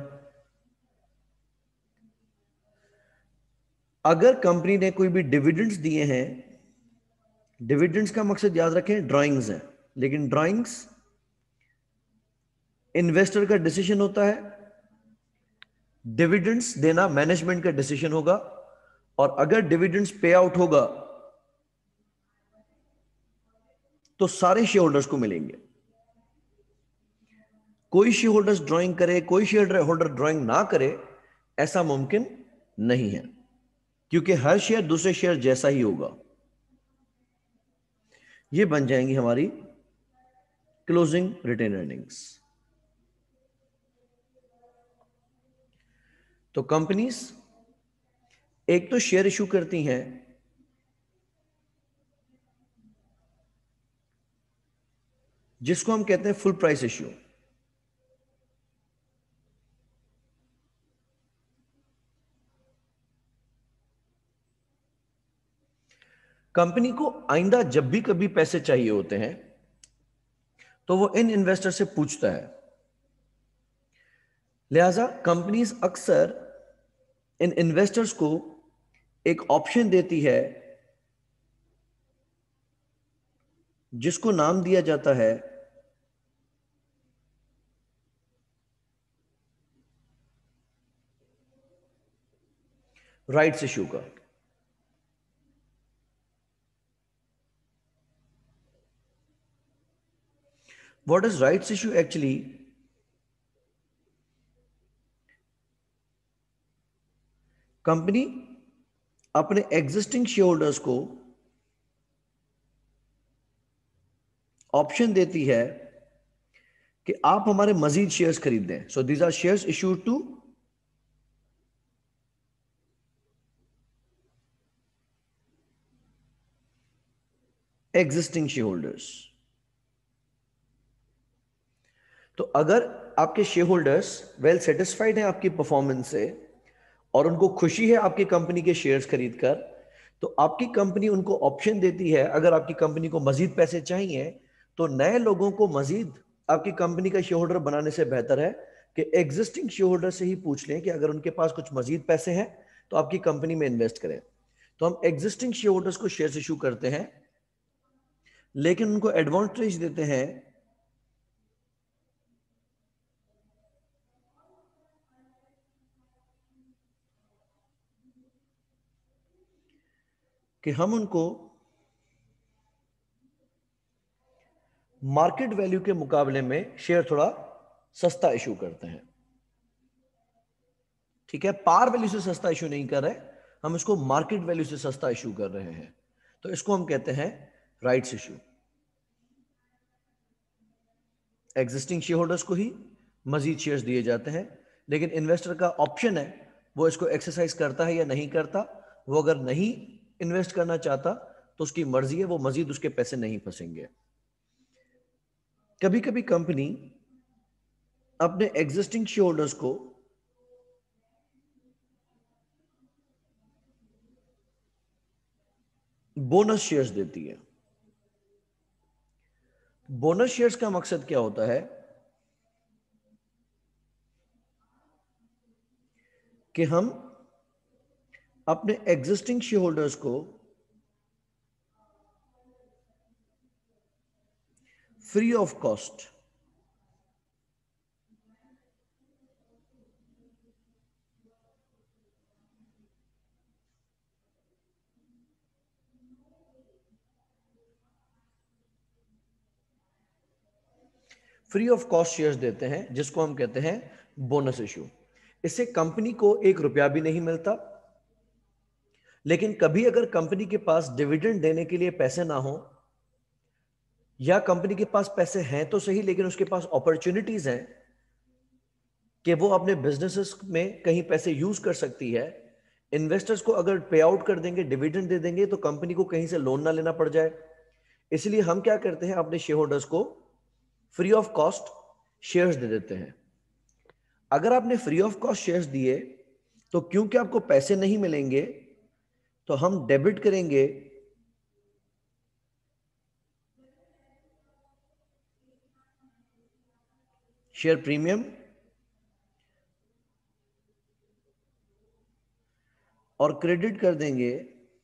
अगर कंपनी ने कोई भी डिविडेंड्स दिए हैं, डिविडेंड्स का मकसद याद रखें ड्राइंग्स है, लेकिन ड्राइंग्स इन्वेस्टर का डिसीजन होता है, डिविडेंड्स देना मैनेजमेंट का डिसीजन होगा, और अगर डिविडेंड्स पे आउट होगा तो सारे शेयर होल्डर्स को मिलेंगे। कोई शेयर होल्डर्स ड्राइंग करे, कोई शेयर होल्डर ड्राइंग ना करे, ऐसा मुमकिन नहीं है, क्योंकि हर शेयर दूसरे शेयर जैसा ही होगा। ये बन जाएंगी हमारी क्लोजिंग रिटेन अर्निंग्स। तो कंपनीज एक तो शेयर इशू करती हैं, जिसको हम कहते हैं फुल प्राइस इश्यू। कंपनी को आइंदा जब भी कभी पैसे चाहिए होते हैं तो वो इन इन्वेस्टर से पूछता है, लिहाजा कंपनीज अक्सर इन इन्वेस्टर्स को एक ऑप्शन देती है जिसको नाम दिया जाता है राइट्स इश्यू का। What is rights issue actually? Company अपने एग्जिस्टिंग शेयर होल्डर्स को ऑप्शन देती है कि आप हमारे मजीद शेयर्स खरीदें। So these are shares issued to existing shareholders. तो अगर आपके शेयर होल्डर्स वेल सेटिस्फाइड हैं आपकी परफॉर्मेंस से और उनको खुशी है आपकी कंपनी के शेयर्स खरीदकर, तो आपकी कंपनी उनको ऑप्शन देती है, अगर आपकी कंपनी को मजीद पैसे चाहिए तो नए लोगों को मजीद आपकी कंपनी का शेयर होल्डर बनाने से बेहतर है कि एग्जिस्टिंग शेयर होल्डर से ही पूछ लें कि अगर उनके पास कुछ मजीद पैसे हैं तो आपकी कंपनी में इन्वेस्ट करें। तो हम एग्जिस्टिंग शेयर होल्डर्स को शेयर्स इशू करते हैं, लेकिन उनको एडवांटेज देते हैं कि हम उनको मार्केट वैल्यू के मुकाबले में शेयर थोड़ा सस्ता इशू करते हैं। ठीक है, पार वैल्यू से सस्ता इशू नहीं कर रहे, हम इसको मार्केट वैल्यू से सस्ता इशू कर रहे हैं, तो इसको हम कहते हैं rights issue. Existing shareholders को ही मजीद शेयर्स दिए जाते हैं, लेकिन इन्वेस्टर का ऑप्शन है वो इसको एक्सरसाइज करता है या नहीं करता। वो अगर नहीं इन्वेस्ट करना चाहता तो उसकी मर्जी है, वो मजीद उसके पैसे नहीं फंसेंगे। कभी कभी कंपनी अपने एग्जिस्टिंग शेयर होल्डर्स को बोनस शेयर्स देती है। बोनस शेयर्स का मकसद क्या होता है कि हम अपने एग्जिस्टिंग शेयर होल्डर्स को free of cost free of cost shares देते हैं, जिसको हम कहते हैं बोनस इशू। इससे कंपनी को एक रुपया भी नहीं मिलता, लेकिन कभी अगर कंपनी के पास डिविडेंड देने के लिए पैसे ना हो, या कंपनी के पास पैसे हैं तो सही लेकिन उसके पास अपॉर्चुनिटीज हैं कि वो अपने बिजनेसेस में कहीं पैसे यूज कर सकती है, इन्वेस्टर्स को अगर पे आउट कर देंगे, डिविडेंड दे देंगे, तो कंपनी को कहीं से लोन ना लेना पड़ जाए। इसलिए हम क्या करते हैं, अपने शेयर होल्डर्स को फ्री ऑफ कॉस्ट शेयर्स दे देते हैं। अगर आपने फ्री ऑफ कॉस्ट शेयर्स दिए तो क्योंकि आपको पैसे नहीं मिलेंगे, तो हम डेबिट करेंगे शेयर प्रीमियम और क्रेडिट कर देंगे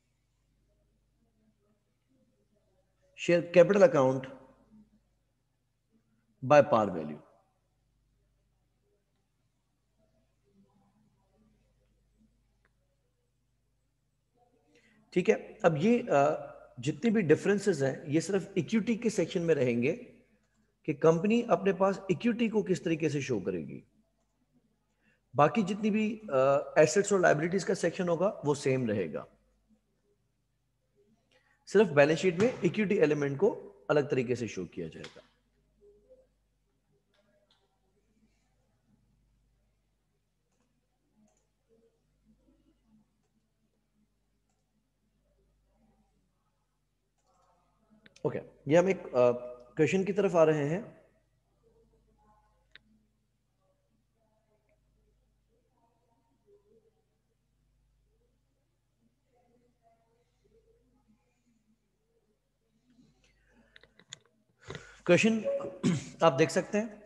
share capital account by par value. ठीक है, अब ये जितनी भी डिफरेंसेस हैं ये सिर्फ इक्विटी के सेक्शन में रहेंगे कि कंपनी अपने पास इक्विटी को किस तरीके से शो करेगी। बाकी जितनी भी एसेट्स और लायबिलिटीज का सेक्शन होगा वो सेम रहेगा, सिर्फ बैलेंस शीट में इक्विटी एलिमेंट को अलग तरीके से शो किया जाएगा। ओके okay, ये हम एक क्वेश्चन की तरफ आ रहे हैं। क्वेश्चन आप देख सकते हैं,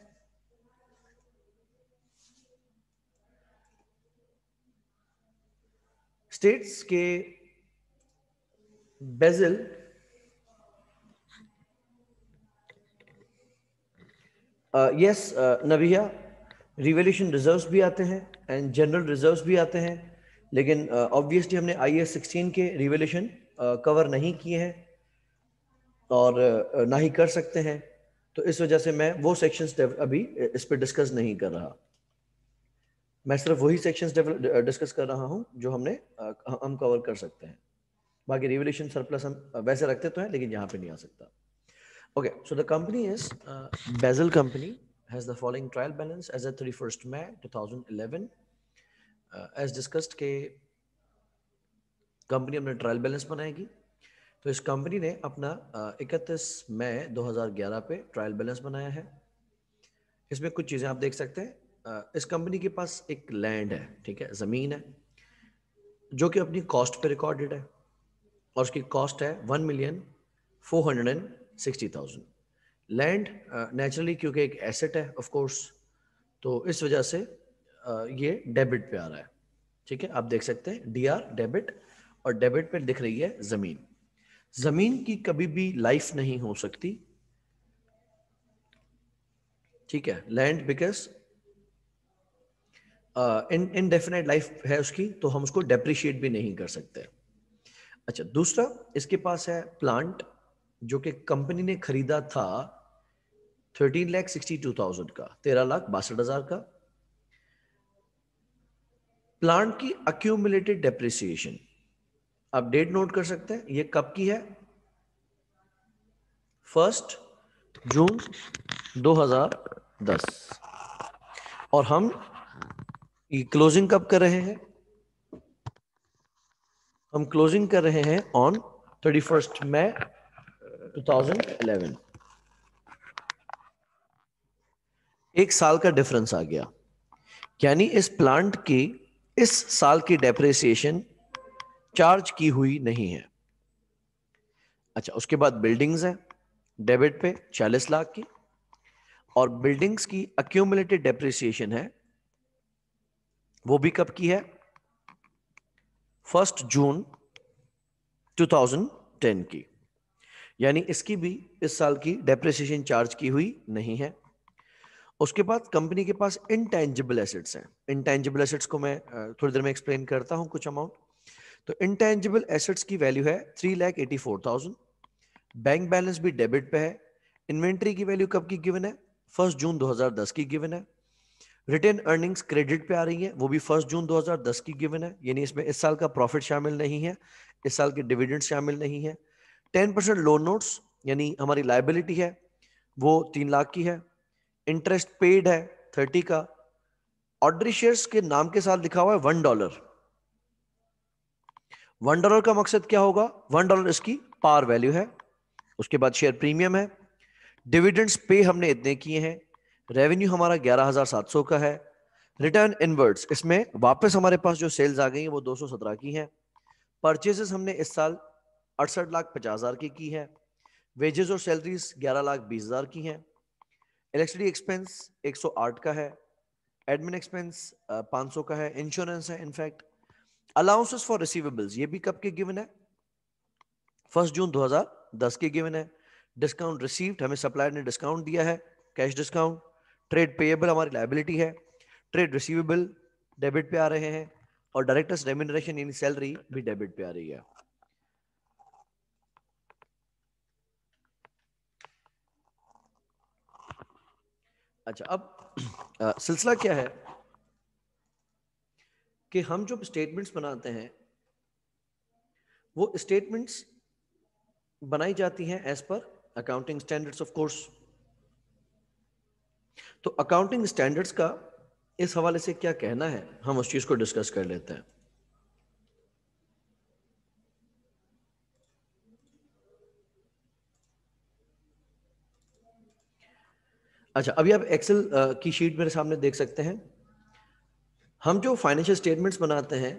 स्टेट्स के बेजल यस नविया रिवैल्यूएशन रिजर्व्स भी आते हैं एंड जनरल रिजर्व्स भी आते हैं, लेकिन ऑब्वियसली uh, हमने आई एस सिक्सटीन के रिवैल्यूएशन कवर नहीं किए हैं और uh, ना ही कर सकते हैं, तो इस वजह से मैं वो सेक्शंस अभी इस पर डिस्कस नहीं कर रहा। मैं सिर्फ वही सेक्शंस डिस्कस कर रहा हूं जो हमने uh, हम कवर कर सकते हैं। बाकी रिवैल्यूएशन सरप्लस हम वैसे रखते तो हैं लेकिन यहाँ पे नहीं आ सकता। Okay, so the company is uh, Bezel Company has the following trial balance as at thirty-first May twenty eleven. Uh, as discussed के कंपनी अपना ट्रायल बैलेंस बनाएगी, तो इस कंपनी ने अपना इकतीस मई दो हज़ार ग्यारह पे ट्रायल बैलेंस बनाया है। इसमें कुछ चीज़ें आप देख सकते हैं। uh, इस कंपनी के पास एक लैंड है, ठीक है, ज़मीन है जो कि अपनी कॉस्ट पे रिकॉर्डेड है और उसकी कॉस्ट है one million four hundred and sixty thousand. Land naturally क्योंकि एक एसेट है ऑफ कोर्स, तो इस वजह से uh, ये डेबिट पे आ रहा है। ठीक है, आप देख सकते हैं डी आर डेबिट, और डेबिट पे दिख रही है जमीन। जमीन की कभी भी लाइफ नहीं हो सकती, ठीक है, land because in indefinite life है उसकी, तो हम उसको डेप्रिशिएट भी नहीं कर सकते। अच्छा, दूसरा इसके पास है प्लांट जो कि कंपनी ने खरीदा था thirteen lakh sixty two thousand का, तेरह लाख बासठ हजार का। प्लांट की अक्यूमुलेटेड डेप्रिसिएशन, आप डेट नोट कर सकते हैं, ये कब की है? फर्स्ट जून दो हज़ार दस। और हम ये क्लोजिंग कब कर रहे हैं? हम क्लोजिंग कर रहे हैं on thirty first May two thousand eleven. एक साल का डिफरेंस आ गया, यानी इस प्लांट की इस साल की डेप्रिसिएशन चार्ज की हुई नहीं है। अच्छा, उसके बाद बिल्डिंग्स है डेबिट पे चालीस लाख की, और बिल्डिंग्स की अक्यूमुलेटेड डेप्रिसिएशन है, वो भी कब की है? First June two thousand ten की, यानी इसकी भी इस साल की डेप्रिसिएशन चार्ज की हुई नहीं है। उसके बाद कंपनी के पास इनटेंजिबल एसेट्स हैं। इनटेंजिबल एसेट्स को मैं थोड़ी देर में एक्सप्लेन करता हूं कुछ अमाउंट। तो इनटेंजिबल एसेट्स की वैल्यू है three lakh eighty four thousand. Bank balance भी डेबिट पे है। इन्वेंट्री की वैल्यू कब की गिवन है? फर्स्ट जून दो हज़ार दस की गिवन है। रिटेन अर्निंग्स क्रेडिट पे आ रही है, वो भी फर्स्ट जून दो हज़ार दस की गिवन है, यानी इसमें इस साल का प्रॉफिट शामिल नहीं है, इस साल के डिविडेंड शामिल नहीं है। टेन परसेंट लोन नोट्स यानी हमारी लाइबिलिटी है, वो तीन लाख की है। इंटरेस्ट पेड है थर्टी का। ऑर्डरी शेयर्स के नाम के साथ लिखा हुआ है वन डॉलर। वन डॉलर का मकसद क्या होगा? वन डॉलर इसकी पार वैल्यू है। उसके बाद शेयर प्रीमियम है। डिविडेंड्स पे हमने इतने किए हैं। रेवेन्यू हमारा ग्यारह हजार सात सौ का है। रिटर्न इनवर्ड्स, इसमें वापस हमारे पास जो सेल्स आ गई है वो दो सौ सत्रह की है। परचेजेस हमने इस साल अड़सठ लाख पचास हजार की की है। वेजेस और सैलरीज ग्यारह लाख बीस हजार की हैं। इलेक्ट्रिसिटी एक्सपेंस एक सौ आठ का है। एडमिन एक्सपेंस पाँच सौ का है। इंश्योरेंस है इनफैक्ट। अलाउंसेस फॉर रिसीवेबल्स, ये भी कब के गिवन है? फर्स्ट जून दो हज़ार दस के गिवन है। डिस्काउंट रिसीव्ड, हमें सप्लायर ने डिस्काउंट दिया है, कैश डिस्काउंट। ट्रेड पेएबल हमारी लायबिलिटी है। ट्रेड रिसीवेबल डेबिट पे आ रहे हैं, और डायरेक्टर्स रेम्यूनरेशन यानी सैलरी भी डेबिट पे आ रही है। अच्छा, अब आ, सिलसिला क्या है कि हम जो स्टेटमेंट्स बनाते हैं वो स्टेटमेंट्स बनाई जाती हैं as per accounting standards of course. तो अकाउंटिंग स्टैंडर्ड्स का इस हवाले से क्या कहना है, हम उस चीज को डिस्कस कर लेते हैं। अच्छा, अभी आप एक्सेल की शीट मेरे सामने देख सकते हैं। हम जो फाइनेंशियल स्टेटमेंट्स बनाते हैं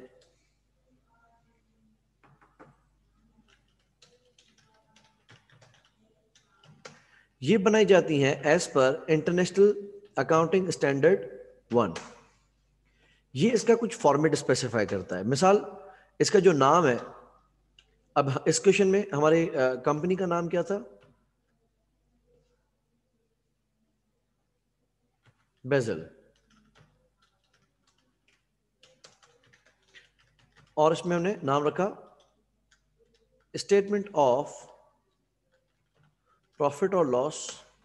ये बनाई जाती हैं एज पर इंटरनेशनल अकाउंटिंग स्टैंडर्ड वन। ये इसका कुछ फॉर्मेट स्पेसिफाई करता है। मिसाल, इसका जो नाम है, अब इस क्वेश्चन में हमारे कंपनी का नाम क्या था? बेजल। और इसमें हमने नाम रखा स्टेटमेंट ऑफ प्रॉफिट और loss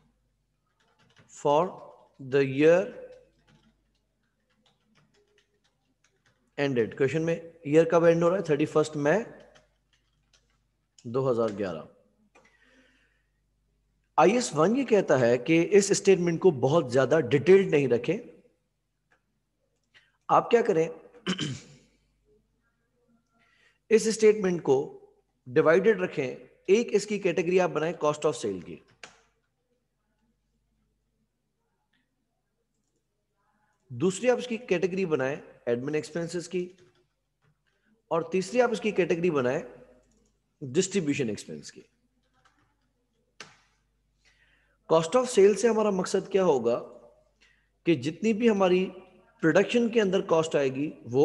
for the year ended. Question में ईयर कब एंड हो रहा है? थर्टी फर्स्ट मई दो हजार ग्यारह। आई एस वन ये कहता है कि इस स्टेटमेंट को बहुत ज्यादा डिटेल्ड नहीं रखें। आप क्या करें, इस स्टेटमेंट को डिवाइडेड रखें। एक इसकी कैटेगरी आप बनाएं कॉस्ट ऑफ सेल की, दूसरी आप इसकी कैटेगरी बनाएं एडमिन एक्सपेंसेस की, और तीसरी आप इसकी कैटेगरी बनाएं डिस्ट्रीब्यूशन एक्सपेंस की। कॉस्ट ऑफ सेल से हमारा मकसद क्या होगा कि जितनी भी हमारी प्रोडक्शन के अंदर कॉस्ट आएगी वो,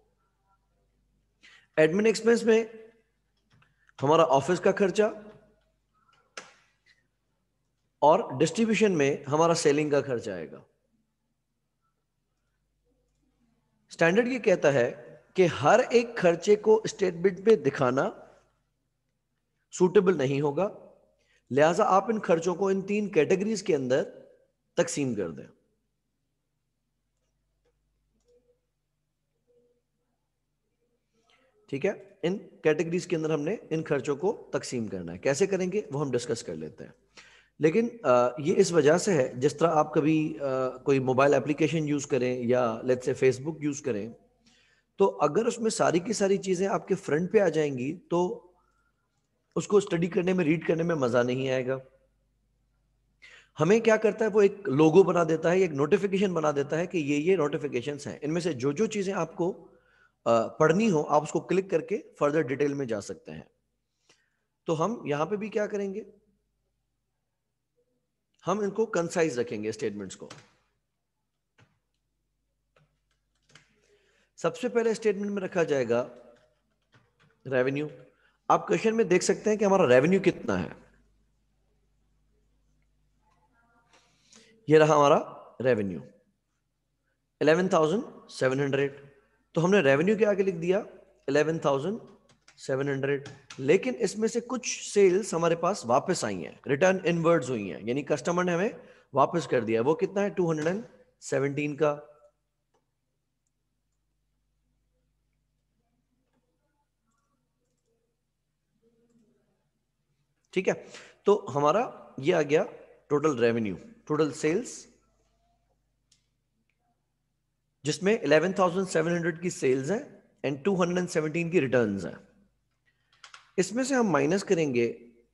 एडमिन एक्सपेंस में हमारा ऑफिस का खर्चा, और डिस्ट्रीब्यूशन में हमारा सेलिंग का खर्चा आएगा। स्टैंडर्ड ये कहता है कि हर एक खर्चे को स्टेटमेंट में दिखाना सूटेबल नहीं होगा, लिहाजा आप इन खर्चों को इन तीन कैटेगरीज के अंदर तकसीम कर दें। ठीक है, इन कैटेगरीज के अंदर हमने इन खर्चों को तकसीम करना है। कैसे करेंगे वो हम डिस्कस कर लेते हैं। लेकिन आ, ये इस वजह से है, जिस तरह आप कभी आ, कोई मोबाइल एप्लीकेशन यूज करें या लेट्स से फेसबुक यूज करें, तो अगर उसमें सारी की सारी चीजें आपके फ्रंट पे आ जाएंगी तो उसको स्टडी करने में, रीड करने में मजा नहीं आएगा। हमें क्या करता है, वो एक लोगो बना देता है, एक नोटिफिकेशन बना देता है कि ये ये नोटिफिकेशंस हैं, इनमें से जो जो चीजें आपको पढ़नी हो आप उसको क्लिक करके फर्दर डिटेल में जा सकते हैं। तो हम यहां पे भी क्या करेंगे, हम इनको कंसाइज रखेंगे स्टेटमेंट्स को। सबसे पहले स्टेटमेंट में रखा जाएगा रेवेन्यू। आप क्वेश्चन में देख सकते हैं कि हमारा रेवेन्यू कितना है। ये रहा हमारा revenue eleven thousand seven hundred. तो हमने रेवेन्यू के आगे लिख दिया इलेवन थाउजेंड सेवन हंड्रेड। लेकिन इसमें से कुछ सेल्स हमारे पास वापस आई हैं, रिटर्न इनवर्ड्स हुई हैं, यानी कस्टमर ने हमें वापस कर दिया। वो कितना है, टू हंड्रेड सेवनटीन का। ठीक है, तो हमारा ये आ गया टोटल रेवेन्यू, टोटल सेल्स, जिसमें इलेवन थाउजेंड सेवन हंड्रेड की सेल्स है एंड टू हंड्रेड सेवनटीन की रिटर्न्स है। इसमें से हम माइनस करेंगे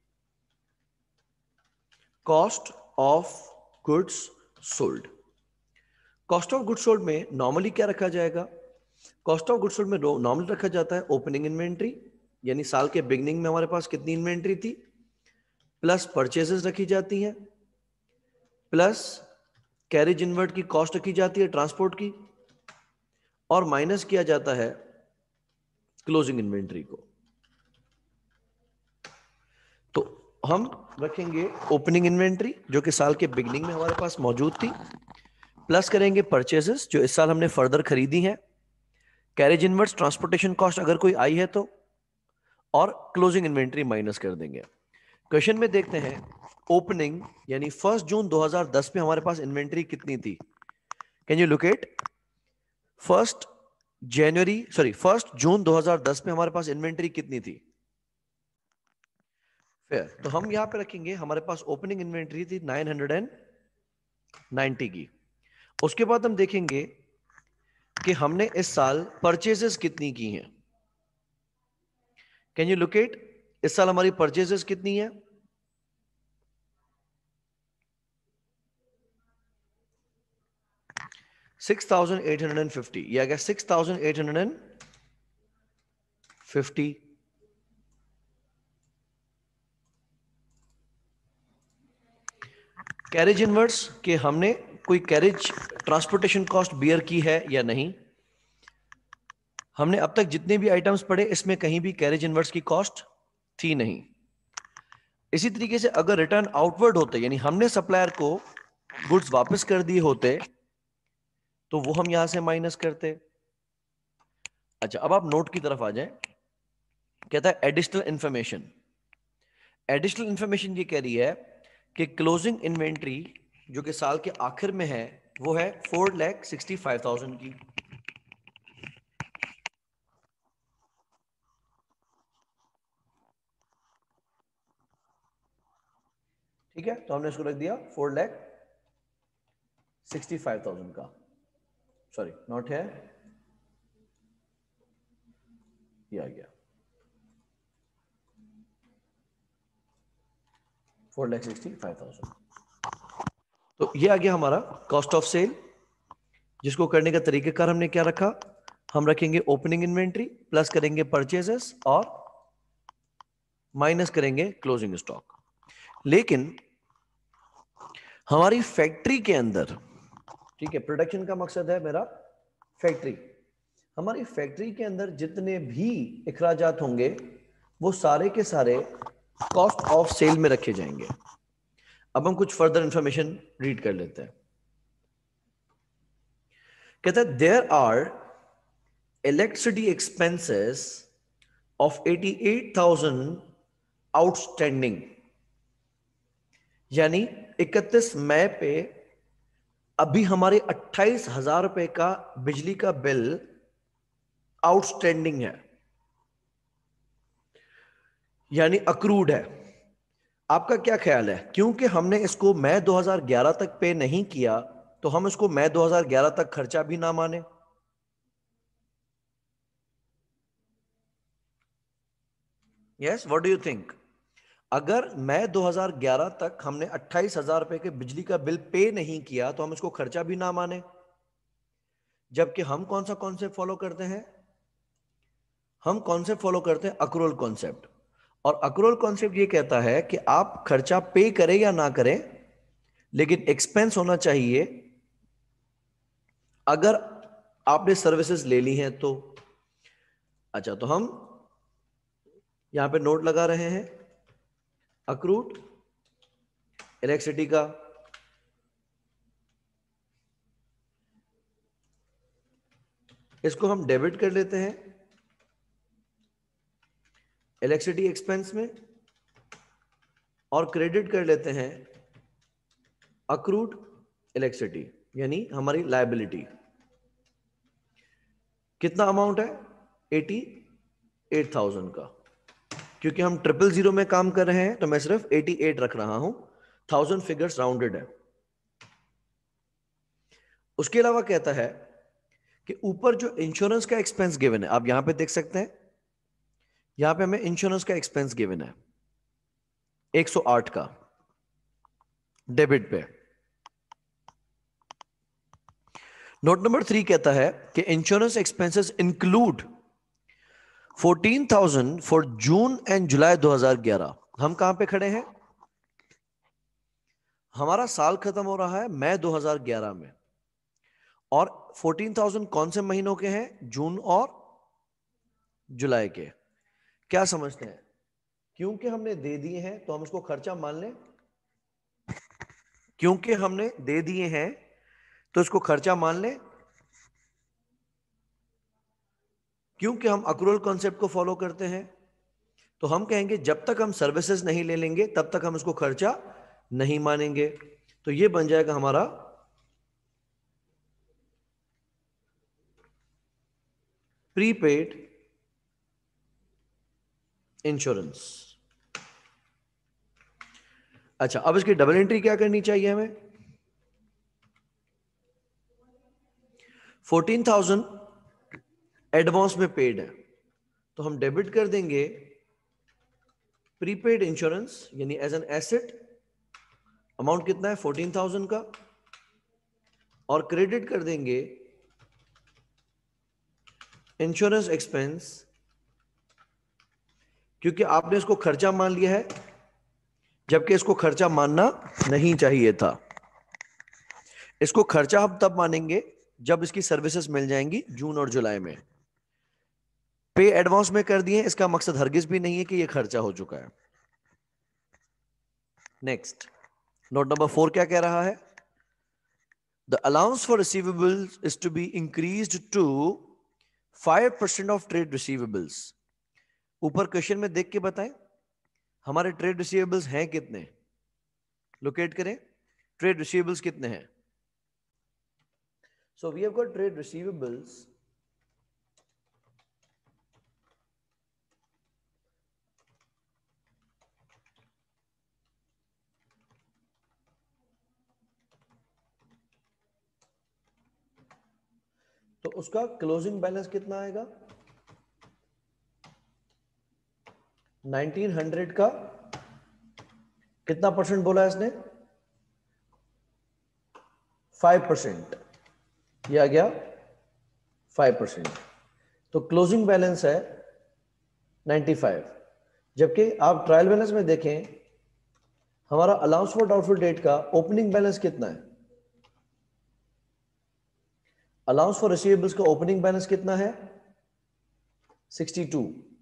cost of goods sold. Cost of goods sold में नॉर्मली क्या रखा जाएगा, कॉस्ट ऑफ गुड्स सोल्ड में नॉर्मली रखा जाता है ओपनिंग इन्वेंट्री, यानी साल के बिगनिंग में हमारे पास कितनी इन्वेंट्री थी, प्लस परचेजेस रखी जाती हैं, प्लस कैरेज इनवर्ट की कॉस्ट रखी जाती है ट्रांसपोर्ट की, और माइनस किया जाता है क्लोजिंग इन्वेंट्री को। तो हम रखेंगे ओपनिंग इन्वेंट्री जो कि साल के बिगनिंग में हमारे पास मौजूद थी, प्लस करेंगे परचेजेस जो इस साल हमने फर्दर खरीदी हैं, कैरेज इनवर्ट्स ट्रांसपोर्टेशन कॉस्ट अगर कोई आई है तो, और क्लोजिंग इन्वेंट्री माइनस कर देंगे। क्वेश्चन में देखते हैं ओपनिंग यानी फर्स्ट जून दो हज़ार दस में हमारे पास इन्वेंट्री कितनी थी। Can you look at first January sorry first June दो हज़ार दस में हमारे पास इन्वेंट्री कितनी थी। फिर तो हम यहां पे रखेंगे हमारे पास ओपनिंग इन्वेंट्री थी नाइन हंड्रेड नाइंटी की। उसके बाद हम देखेंगे कि हमने इस साल परचेजेस कितनी की हैं। कैन यू लुक एट, इस साल हमारी परचेजेस कितनी है, six thousand eight hundred fifty. यह आ गया six thousand eight hundred fifty. Carriage inwards के हमने कोई कैरेज ट्रांसपोर्टेशन कॉस्ट बियर की है या नहीं। हमने अब तक जितने भी आइटम्स पढ़े इसमें कहीं भी कैरेज इनवर्ट्स की कॉस्ट थी नहीं। इसी तरीके से अगर रिटर्न आउटवर्ड होते यानी हमने सप्लायर को गुड्स वापस कर दिए होते तो वो हम यहां से माइनस करते। अच्छा, अब आप नोट की तरफ आ जाएं। कहता है एडिशनल इंफॉर्मेशन। एडिशनल इंफॉर्मेशन ये कह रही है कि क्लोजिंग इन्वेंट्री जो कि साल के आखिर में है वो है four lakh sixty five thousand की। ठीक है, तो हमने इसको रख दिया four lakh sixty five thousand का। सॉरी नॉट है, ये आ गया four lakh sixty five thousand. तो ये आ गया हमारा कॉस्ट ऑफ सेल, जिसको करने का तरीकेकार हमने क्या रखा, हम रखेंगे ओपनिंग इन्वेंट्री प्लस करेंगे परचेजेस और माइनस करेंगे क्लोजिंग स्टॉक। लेकिन हमारी फैक्ट्री के अंदर, ठीक है, प्रोडक्शन का मकसद है मेरा फैक्ट्री, हमारी फैक्ट्री के अंदर जितने भी इखराजात होंगे वो सारे के सारे कॉस्ट ऑफ सेल में रखे जाएंगे। अब हम कुछ फर्दर इंफॉर्मेशन रीड कर लेते हैं। कहता है there are electricity expenses of eighty eight thousand outstanding, यानी इकतीस मई पे अभी हमारे अट्ठाईस हजार रुपए का बिजली का बिल आउटस्टैंडिंग है। यानी अक्रूड है। आपका क्या ख्याल है, क्योंकि हमने इसको मई दो हज़ार ग्यारह तक पे नहीं किया तो हम इसको मई दो हज़ार ग्यारह तक खर्चा भी ना माने? Yes, what do you think? अगर मई दो हज़ार ग्यारह तक हमने अट्ठाईस हजार रुपए के बिजली का बिल पे नहीं किया तो हम इसको खर्चा भी ना माने? जबकि हम कौन सा कॉन्सेप्ट फॉलो करते हैं? हम कॉन्सेप्ट फॉलो करते हैं अक्रूवल कॉन्सेप्ट। और अक्रूवल कॉन्सेप्ट ये कहता है कि आप खर्चा पे करें या ना करें, लेकिन एक्सपेंस होना चाहिए अगर आपने सर्विसेज ले ली हैं तो। अच्छा, तो हम यहां पे नोट लगा रहे हैं अक्रूड इलेक्ट्रिसिटी का, इसको हम डेबिट कर लेते हैं इलेक्ट्रिसिटी एक्सपेंस में, और क्रेडिट कर लेते हैं अक्रूड इलेक्ट्रिसिटी, यानी हमारी लायबिलिटी। कितना अमाउंट है? एटी एट थाउजेंड का। क्योंकि हम ट्रिपल जीरो में काम कर रहे हैं तो मैं सिर्फ एटी एट रख रहा हूं, थाउजेंड फिगर्स राउंडेड है। उसके अलावा कहता है कि ऊपर जो इंश्योरेंस का एक्सपेंस गिवन है, आप यहां पे देख सकते हैं, यहां पे हमें इंश्योरेंस का एक्सपेंस गिवन है एक सौ आठ का डेबिट पे। नोट नंबर थ्री कहता है कि insurance expenses include fourteen thousand for June and July दो हज़ार ग्यारह। हम कहां पे खड़े हैं? हमारा साल खत्म हो रहा है मई दो हज़ार ग्यारह में, और फोर्टीन थाउजेंड कौन से महीनों के हैं? जून और जुलाई के। क्या समझते हैं? क्योंकि हमने दे दिए हैं तो हम इसको खर्चा मान लें? क्योंकि हमने दे दिए हैं तो इसको खर्चा मान लें? क्योंकि हम अक्रूवल कॉन्सेप्ट को फॉलो करते हैं तो हम कहेंगे जब तक हम सर्विसेज नहीं ले लेंगे तब तक हम इसको खर्चा नहीं मानेंगे। तो ये बन जाएगा हमारा प्रीपेड इंश्योरेंस। अच्छा, अब इसकी डबल एंट्री क्या करनी चाहिए हमें? फोर्टीन थाउजेंड एडवांस में पेड है तो हम डेबिट कर देंगे प्रीपेड इंश्योरेंस, यानी एज एन एसेट। अमाउंट कितना है? फोर्टीन थाउजेंड का। और क्रेडिट कर देंगे इंश्योरेंस एक्सपेंस, क्योंकि आपने इसको खर्चा मान लिया है जबकि इसको खर्चा मानना नहीं चाहिए था। इसको खर्चा हम तब मानेंगे जब इसकी सर्विसेज मिल जाएंगी जून और जुलाई में। पे एडवांस में कर दिए, इसका मकसद हरगिज भी नहीं है कि यह खर्चा हो चुका है। नेक्स्ट, नोट नंबर फोर क्या कह रहा है? The allowance for receivables is to be increased to five percent of trade receivables. ऊपर क्वेश्चन में देख के बताएं हमारे ट्रेड रिसीवेबल्स हैं कितने, लोकेट करें। ट्रेड रिसीवेबल्स कितने हैं? So we have got trade receivables तो उसका क्लोजिंग बैलेंस कितना आएगा? नाइनटीन हंड्रेड का कितना परसेंट बोला है इसने? Five percent. यह आ गया फाइव परसेंट। तो क्लोजिंग बैलेंस है नाइन्टी फाइव। जबकि आप ट्रायल बैलेंस में देखें हमारा अलाउंस फॉर डाउटफुल डेट का ओपनिंग बैलेंस कितना है? अलाउंस फॉर रिसीवेबल्स का ओपनिंग बैलेंस कितना है? Sixty two.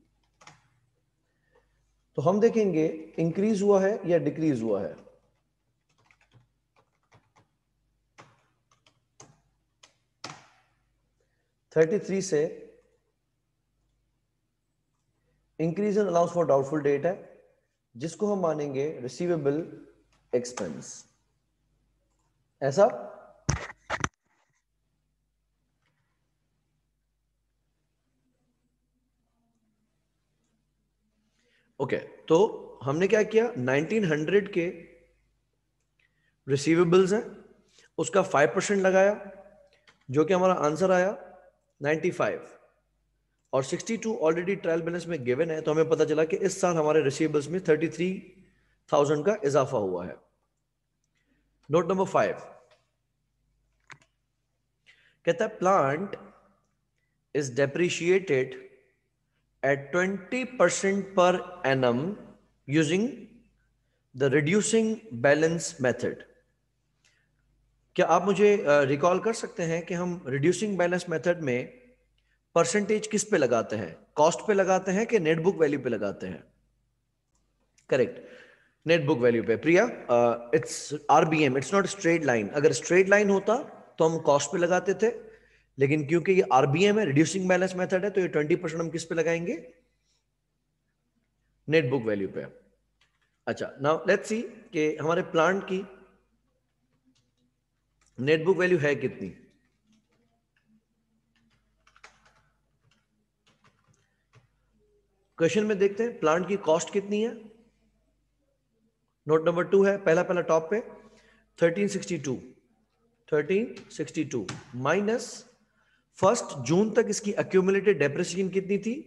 तो हम देखेंगे इंक्रीज हुआ है या डिक्रीज हुआ है। थर्टी थ्री से increase in allowance for doubtful debt है, जिसको हम मानेंगे रिसीवेबल एक्सपेंस। ऐसा? ओके okay, तो हमने क्या किया, नाइनटीन हंड्रेड के रिसीवेबल्स हैं, उसका फाइव परसेंट लगाया, जो कि हमारा आंसर आया नाइन्टी फाइव, और sixty two already trial balance में गिवन है, तो हमें पता चला कि इस साल हमारे रिसीवेबल्स में थर्टी थ्री थाउजेंड का इजाफा हुआ है। नोट नंबर फाइव कहता है plant is depreciated at twenty percent per annum using the reducing balance method। क्या आप मुझे रिकॉल uh, कर सकते हैं कि हम रिड्यूसिंग बैलेंस मेथड में परसेंटेज किस पे लगाते हैं, कॉस्ट पे लगाते हैं कि नेट बुक वैल्यू पे लगाते हैं? करेक्ट, नेट बुक वैल्यू पे। Priya, it's RBM, it's not straight line. अगर स्ट्रेट लाइन होता तो हम कॉस्ट पे लगाते थे, लेकिन क्योंकि ये आरबीएम है, रिड्यूसिंग बैलेंस मेथड है, तो ये ट्वेंटी परसेंट हम किस पे लगाएंगे? नेट बुक वैल्यू पे। अच्छा, नाउ लेट्स सी कि हमारे प्लांट की नेट बुक वैल्यू है कितनी। क्वेश्चन में देखते हैं प्लांट की कॉस्ट कितनी है। नोट नंबर टू है, पहला पहला टॉप पे thirteen sixty two, thirteen sixty two minus first June तक इसकी एक्यूमुलेटेड डेप्रिसिएशन कितनी थी?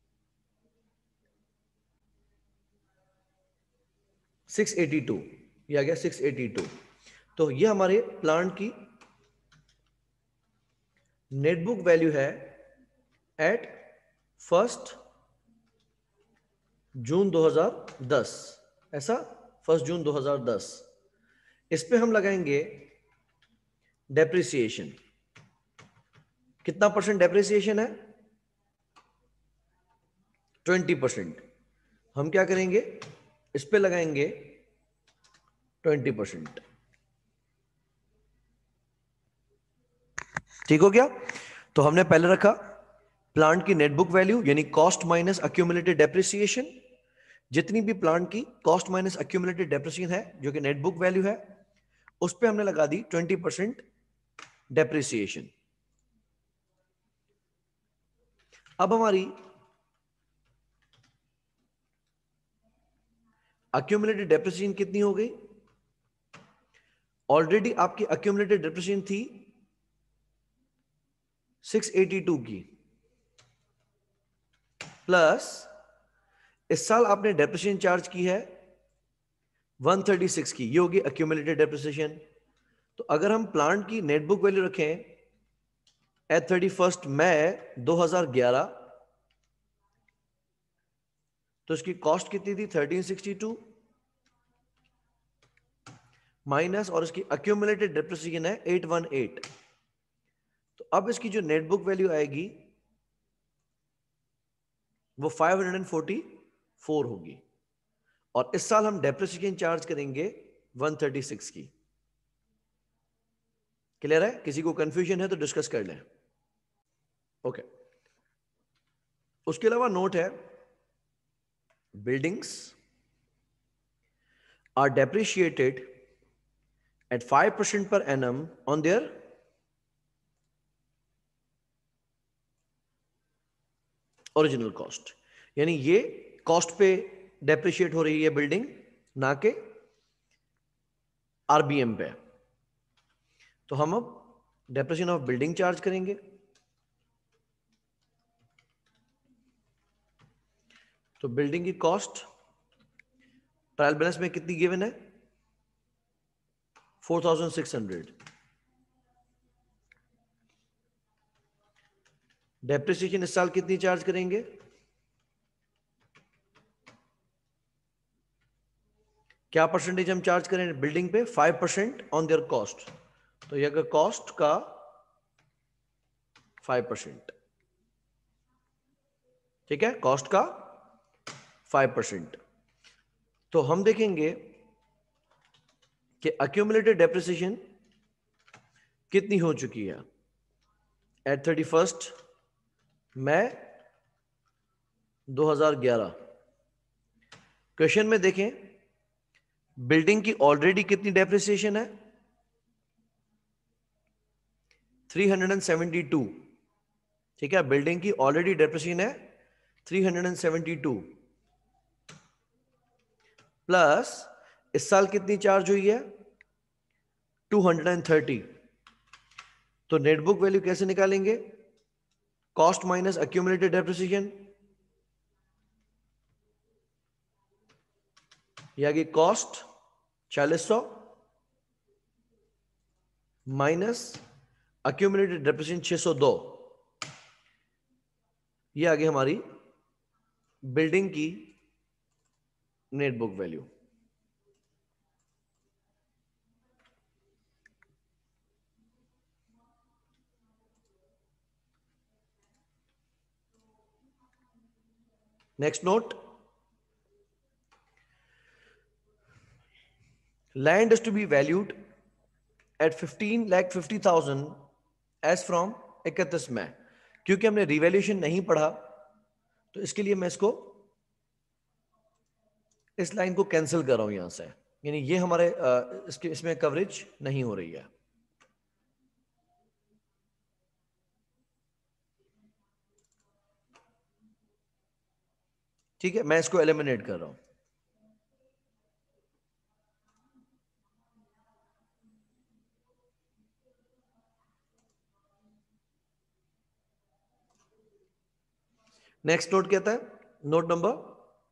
सिक्स एटी टू, ये आ गया सिक्स एटी टू। तो ये हमारे प्लांट की नेट बुक वैल्यू है एट फर्स्ट जून दो हज़ार दस, ऐसा फर्स्ट जून दो हज़ार दस। इस पे हम लगाएंगे डेप्रिसिएशन। कितना परसेंट डेप्रिसिएशन है? Twenty percent. हम क्या करेंगे, इस पे लगाएंगे ट्वेंटी परसेंट। ठीक हो गया? तो हमने पहले रखा प्लांट की नेट बुक वैल्यू यानी कॉस्ट माइनस एक्यूमुलेटेड डेप्रिसिएशन। जितनी भी प्लांट की कॉस्ट माइनस एक्यूमुलेटेड डेप्रिसिएशन है, जो कि नेट बुक वैल्यू है, उस पे हमने लगा दी ट्वेंटी परसेंट डेप्रिसिएशन। अब हमारी एक्यूमुलेटेड डेप्रिसिएशन कितनी हो गई? ऑलरेडी आपकी एक्यूमुलेटेड डेप्रिसिएशन थी सिक्स एटी टू की, प्लस इस साल आपने डेप्रिसिएशन चार्ज की है वन थर्टी सिक्स की, ये होगी एक्यूमुलेटेड डेप्रिसिएशन। तो अगर हम प्लांट की नेट बुक वैल्यू रखें एट थर्टी फर्स्ट मई दो हज़ार ग्यारह, तो इसकी कॉस्ट कितनी थी? थर्टीन सिक्सटी टू माइनस, और इसकी एक्यूमुलेटेड डेप्रिसिएशन है एट वन एट। तो अब इसकी जो नेट बुक वैल्यू आएगी वो फाइव फोर्टी फोर होगी, और इस साल हम डेप्रिसिएशन चार्ज करेंगे वन थर्टी सिक्स की। क्लियर है? किसी को कंफ्यूजन है तो डिस्कस कर लें। ओके, उसके अलावा नोट है buildings are depreciated at five percent per annum on their original cost, यानी ये कॉस्ट पे डेप्रिशिएट हो रही है बिल्डिंग, ना के आरबीएम पे। तो हम अब डेप्रिसिएशन ऑफ बिल्डिंग चार्ज करेंगे। तो बिल्डिंग की कॉस्ट ट्रायल बैलेंस में कितनी गिवन है? Four thousand six hundred. Depreciation इस साल कितनी चार्ज करेंगे? क्या परसेंटेज हम चार्ज करें बिल्डिंग पे? Five percent on their cost. तो ये अगर कॉस्ट का फाइव परसेंट, ठीक है, कॉस्ट का फाइव परसेंट। तो हम देखेंगे कि एक्यूमुलेटेड डेप्रिसिएशन कितनी हो चुकी है एट थर्टी फर्स्ट मई दो हज़ार ग्यारह। क्वेश्चन में देखें बिल्डिंग की ऑलरेडी कितनी डेप्रिसिएशन है? Three hundred seventy two. ठीक है, बिल्डिंग की ऑलरेडी डेप्रिसिएशन है three hundred seventy two. Plus इस साल कितनी चार्ज हुई है टू हंड्रेड थर्टी। तो नेट बुक वैल्यू कैसे निकालेंगे? कॉस्ट माइनस एक्यूमुलेटेड डेप्रिसिएशन, या कि कॉस्ट चालीस सौ माइनस एक्यूमुलेटेड डेप्रिसिएशन छह सौ दो। ये आ गई हमारी बिल्डिंग की net book value. Next note, land is to be valued at fifteen lakh fifty thousand as from इकतीस मई। क्योंकि हमने रिवैल्यूएशन नहीं पढ़ा तो इसके लिए मैं इसको इस लाइन को कैंसिल कर रहा हूं यहां से, यानी ये हमारे इसके इसमें कवरेज नहीं हो रही है। ठीक है, मैं इसको एलिमिनेट कर रहा हूं। नेक्स्ट नोट कहता है, note number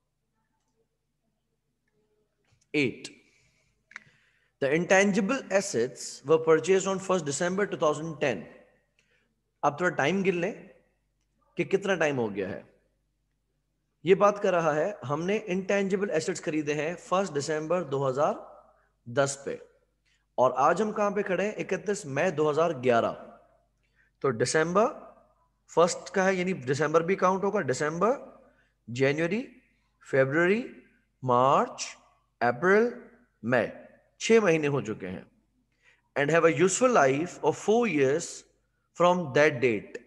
eight, the intangible assets were purchased on first December two thousand ten. अब थोड़ा टाइम गिन लें कि कितना टाइम हो गया है। ये बात कर रहा है हमने इंटेंजिबल एसेट्स खरीदे हैं फर्स्ट दिसंबर दो हज़ार दस पे, और आज हम कहां पे खड़े हैं? इकतीस मई दो हज़ार ग्यारह। तो दिसंबर फर्स्ट का है, यानी दिसंबर भी काउंट होगा। दिसंबर, जनवरी, फरवरी, मार्च, अप्रैल, मई, छह महीने हो चुके हैं। And have a useful life of four years from that date.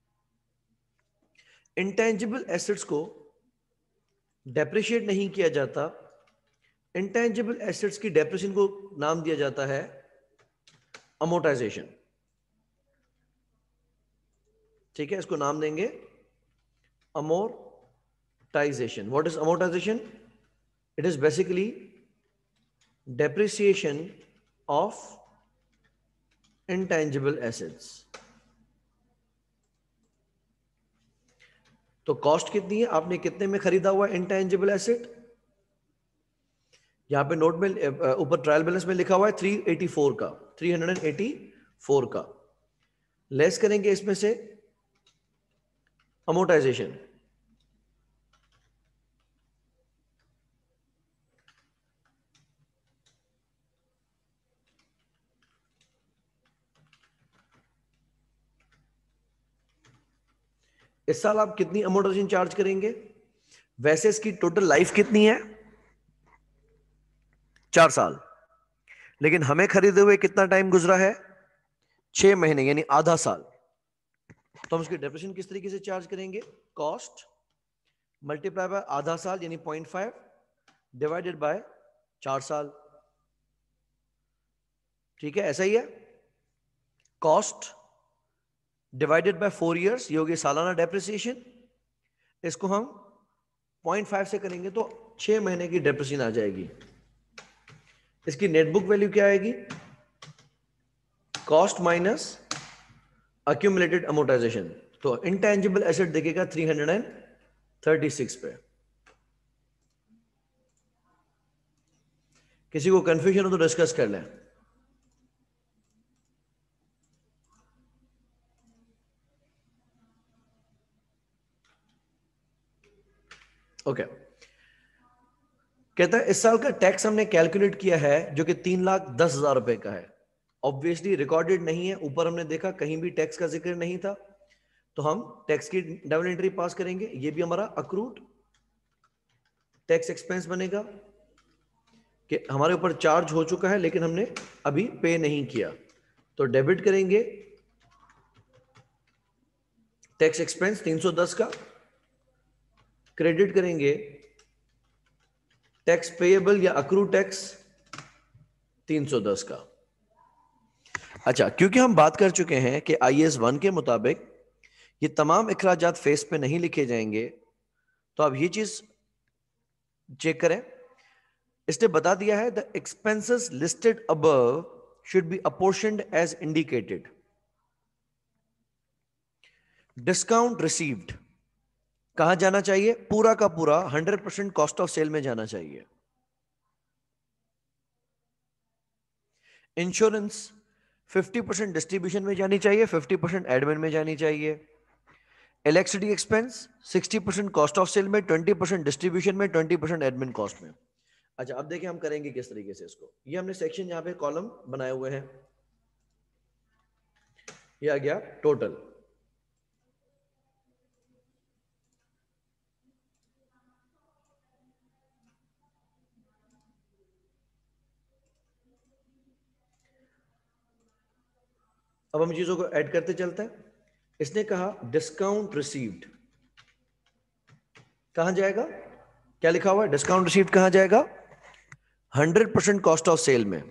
Intangible assets को डेप्रिशिएट नहीं किया जाता। इंटेंजिबल एसेट्स की डेप्रिसिएशन को नाम दिया जाता है अमोर्टाइजेशन। ठीक है, इसको नाम देंगे amortisation. What is amortisation? It is basically depreciation of intangible assets. तो कॉस्ट कितनी है? आपने कितने में खरीदा हुआ इंटेंजिबल एसेट? यहां पे नोट में ऊपर ट्रायल बैलेंस में लिखा हुआ है थ्री एटी फोर का, थ्री एटी फोर का। लेस करेंगे इसमें से अमोर्टाइजेशन, इस साल आप कितनी अमोर्टाइजेशन चार्ज करेंगे? वैसे इसकी टोटल लाइफ कितनी है? चार साल, लेकिन हमें खरीदे हुए कितना टाइम गुजरा है? छह महीने, यानी आधा साल। तो हम उसकी डेप्रिसिएशन किस तरीके से चार्ज करेंगे? कॉस्ट मल्टीप्लाई बाय आधा साल, यानी पॉइंट फाइव, डिवाइडेड बाय चार साल। ठीक है, ऐसा ही है। Cost divided by four years, ये होगी सालाना डेप्रिसिएशन। इसको हम पॉइंट फाइव से करेंगे तो छह महीने की डेप्रिसिएशन आ जाएगी। इसकी नेट बुक वैल्यू क्या आएगी? Cost minus accumulated amortisation. तो इंटेंजिबल एसेट देखेगा थ्री थर्टी सिक्स पे। किसी को कंफ्यूजन हो तो डिस्कस कर लें। Okay okay. कहता है इस साल का टैक्स हमने कैलकुलेट किया है जो कि तीन लाख दस हजार रुपए का है। ऑब्वियसली रिकॉर्डेड नहीं है, ऊपर हमने देखा कहीं भी टैक्स का जिक्र नहीं था, तो हम टैक्स की डबल एंट्री पास करेंगे। ये भी हमारा अक्रूड टैक्स एक्सपेंस बनेगा कि हमारे ऊपर चार्ज हो चुका है लेकिन हमने अभी पे नहीं किया, तो डेबिट करेंगे टैक्स एक्सपेंस तीन सौ दस का, क्रेडिट करेंगे टैक्स पेएबल या अक्रूड टैक्स तीन सौ दस का। अच्छा, क्योंकि हम बात कर चुके हैं कि आई एस वन के मुताबिक ये तमाम इखराजात फेस पे नहीं लिखे जाएंगे, तो आप ये चीज चेक करें इसने बता दिया है the expenses listed above should be apportioned as indicated. Discount received कहां जाना चाहिए? पूरा का पूरा hundred percent cost of sale में जाना चाहिए। इंश्योरेंस फिफ्टी परसेंट डिस्ट्रीब्यूशन में जानी चाहिए, फिफ्टी परसेंट एडमिन में जानी चाहिए। Electricity expense sixty percent cost of sale में, ट्वेंटी परसेंट डिस्ट्रीब्यूशन में, ट्वेंटी परसेंट एडमिन कॉस्ट में। अच्छा, अब देखिए हम करेंगे किस तरीके से इसको। ये हमने सेक्शन यहां पे कॉलम बनाए हुए हैं। ये आ गया टोटल। अब हम चीजों को ऐड करते चलते हैं। इसने कहा डिस्काउंट रिसीव्ड कहां जाएगा? क्या लिखा हुआ है? डिस्काउंट रिसीव्ड कहां जाएगा? Hundred percent cost of sale में।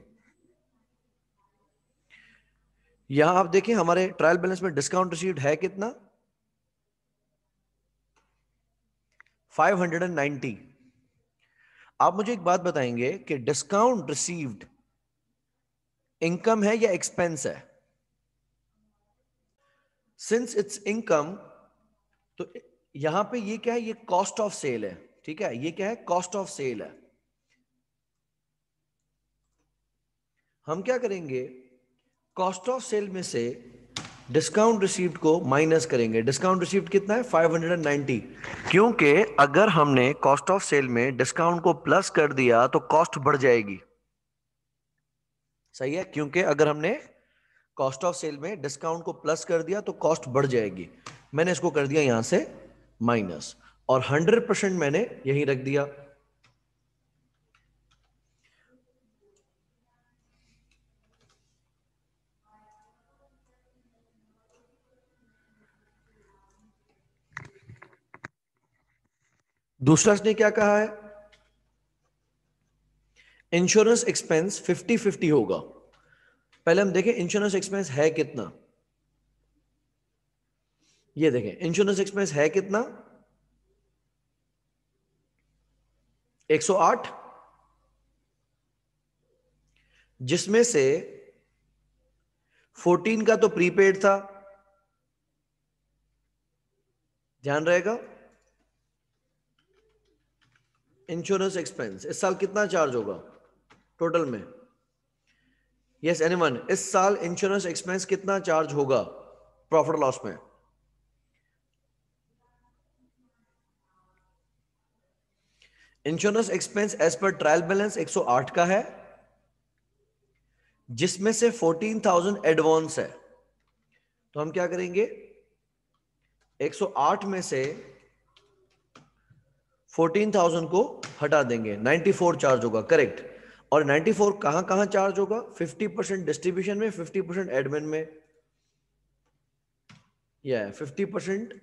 यहां आप देखिए हमारे ट्रायल बैलेंस में डिस्काउंट रिसीव्ड है कितना? Five hundred ninety. आप मुझे एक बात बताएंगे कि डिस्काउंट रिसीव्ड इनकम है या एक्सपेंस है? सिंस इट्स इनकम, तो यहां पे ये क्या है? ये कॉस्ट ऑफ सेल है। ठीक है, ये क्या है? कॉस्ट ऑफ सेल है। हम क्या करेंगे? कॉस्ट ऑफ सेल में से डिस्काउंट रिसीव्ड को माइनस करेंगे। डिस्काउंट रिसीव्ड कितना है? Five hundred ninety. क्योंकि अगर हमने कॉस्ट ऑफ सेल में डिस्काउंट को प्लस कर दिया तो कॉस्ट बढ़ जाएगी। सही है, क्योंकि अगर हमने कॉस्ट ऑफ सेल में डिस्काउंट को प्लस कर दिया तो कॉस्ट बढ़ जाएगी। मैंने इसको कर दिया यहां से माइनस, और हंड्रेड परसेंट मैंने यहीं रख दिया। दूसरा इसने क्या कहा है? इंश्योरेंस एक्सपेंस फिफ्टी फिफ्टी होगा। पहले हम देखें इंश्योरेंस एक्सपेंस है कितना। ये देखें इंश्योरेंस एक्सपेंस है कितना? एक सौ आठ, जिसमें से फोर्टीन का तो प्रीपेड था, ध्यान रहेगा। इंश्योरेंस एक्सपेंस इस साल कितना चार्ज होगा टोटल में? यस एनीवन, इस साल इंश्योरेंस एक्सपेंस कितना चार्ज होगा प्रॉफिट लॉस में? Insurance expense as per trial balance एक सौ आठ का है, जिसमें से फोर्टीन थाउजेंड एडवांस है। तो हम क्या करेंगे? एक सौ आठ में से फोर्टीन थाउजेंड को हटा देंगे, नाइंटी फोर चार्ज होगा। करेक्ट। और नाइंटी फोर कहां कहां चार्ज होगा? फिफ्टी परसेंट डिस्ट्रीब्यूशन में, फिफ्टी परसेंट एडमिन में, या फिफ्टी परसेंट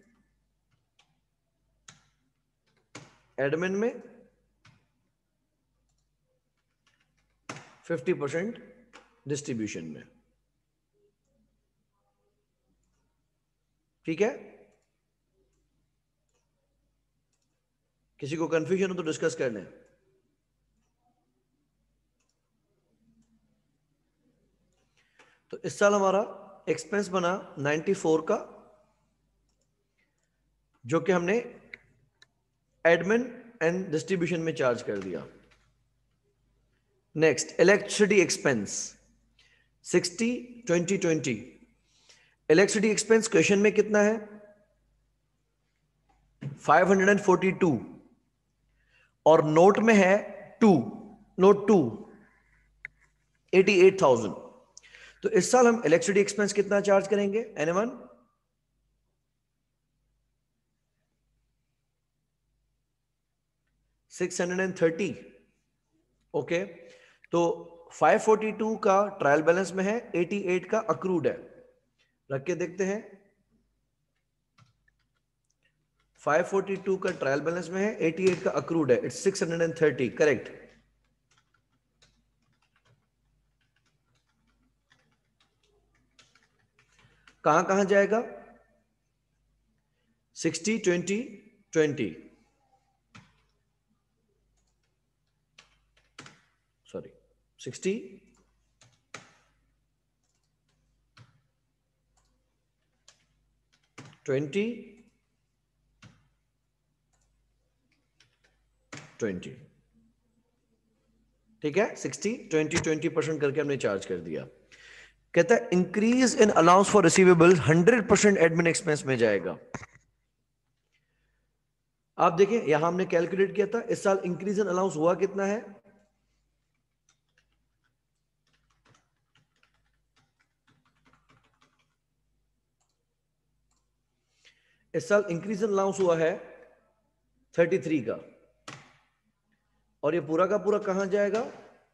एडमिन में, फिफ्टी परसेंट डिस्ट्रीब्यूशन में। ठीक है, किसी को कंफ्यूजन हो तो डिस्कस कर लें। तो इस साल हमारा एक्सपेंस बना नाइंटी फोर का, जो कि हमने एडमिन एंड डिस्ट्रीब्यूशन में चार्ज कर दिया। Next electricity expense sixty twenty twenty. Electricity expense question में कितना है? फाइव हंड्रेड फोर्टी टू, और नोट में है two, note two eighty eight thousand. तो इस साल हम इलेक्ट्रिसिटी एक्सपेंस कितना चार्ज करेंगे? Anyone? Six hundred thirty. Okay, तो फाइव फोर्टी टू का ट्रायल बैलेंस में है, एटी एट का अक्रूड है। रख के देखते हैं। फाइव फोर्टी टू का ट्रायल बैलेंस में है, एटी एट का अक्रूड है, it's six hundred thirty. Correct. कहां कहां जाएगा? Sixty twenty twenty. Sorry sixty twenty twenty, ठीक है, सिक्सटी ट्वेंटी ट्वेंटी परसेंट करके हमने चार्ज कर दिया। कहता है increase in allowance for receivables hundred percent admin expense में जाएगा। आप देखिए यहां हमने कैलकुलेट किया था, इस साल इंक्रीज इन अलाउंस हुआ कितना है, इस साल इंक्रीज इन अलाउंस हुआ है थर्टी थ्री का, और ये पूरा का पूरा कहां जाएगा,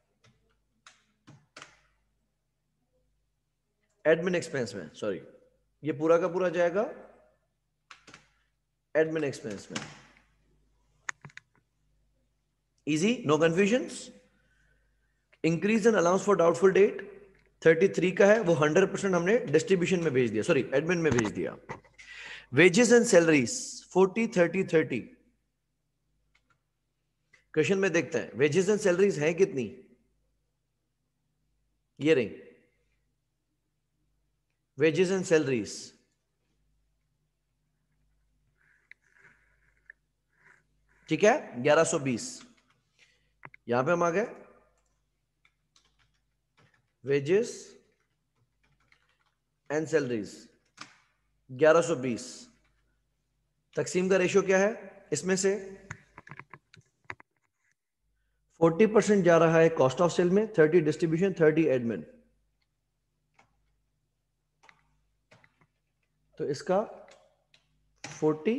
एडमिन एक्सपेंस में, सॉरी ये पूरा का पूरा जाएगा एडमिन एक्सपेंस में। Easy, no confusions. Increase in allowance for doubtful debt thirty three का है, वो हंड्रेड परसेंट हमने डिस्ट्रीब्यूशन में भेज दिया, सॉरी एडमिन में भेज दिया। Wages and salaries forty thirty thirty, question में देखते हैं वेजेस एंड सैलरीज है कितनी, ये रही वेजेस एंड सैलरीज, ठीक है, ग्यारह सौ बीस। यहां पे हम आ गए वेजेस एंड सैलरीज ग्यारह सौ बीस, तकसीम का रेशियो क्या है, इसमें से फोर्टी परसेंट जा रहा है कॉस्ट ऑफ सेल में, थर्टी डिस्ट्रीब्यूशन, थर्टी एडमिन, तो इसका forty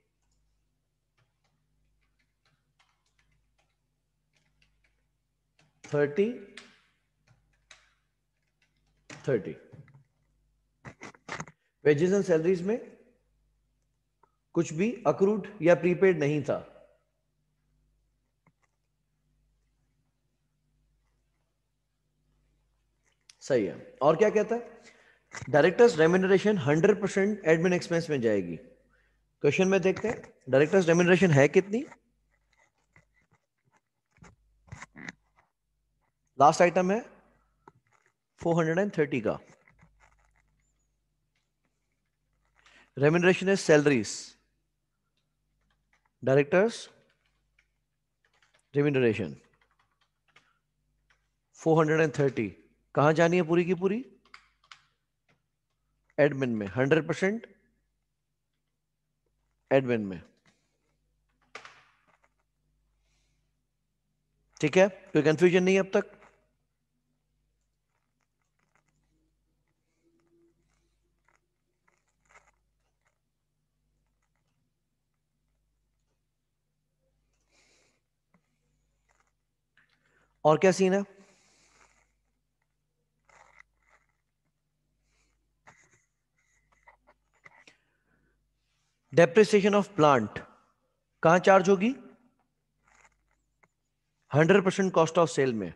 thirty thirty. Wages and salaries में कुछ भी अक्रूड या प्रीपेड नहीं था, सही है। और क्या कहता है, directors remuneration hundred percent admin expense में जाएगी। क्वेश्चन में देखते हैं डायरेक्टर्स रेम्यूनरेशन है कितनी, लास्ट आइटम है फोर हंड्रेड थर्टी का, remuneration is salaries, directors remuneration four hundred thirty, कहां जानी है पूरी की पूरी, एडमिन में, हंड्रेड परसेंट एडमिन में, ठीक है, कोई कंफ्यूजन नहीं अब तक। और क्या सीन है, डेप्रिसिएशन ऑफ प्लांट कहां चार्ज होगी, hundred percent cost of sale में,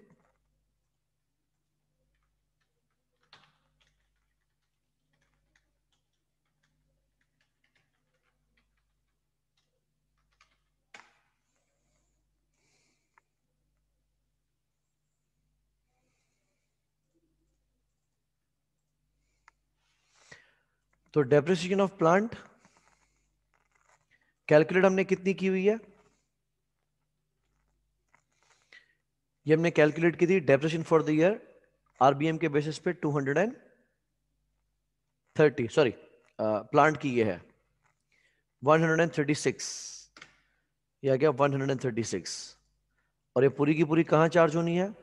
तो डेप्रिसिएशन ऑफ प्लांट कैलकुलेट हमने कितनी की हुई है, ये हमने कैलकुलेट की थी depreciation for the year RBM के बेसिस पे two hundred thirty, sorry plant की ये है वन हंड्रेड थर्टी सिक्स, ये आ गया वन हंड्रेड थर्टी सिक्स, और ये पूरी की पूरी कहां चार्ज होनी है,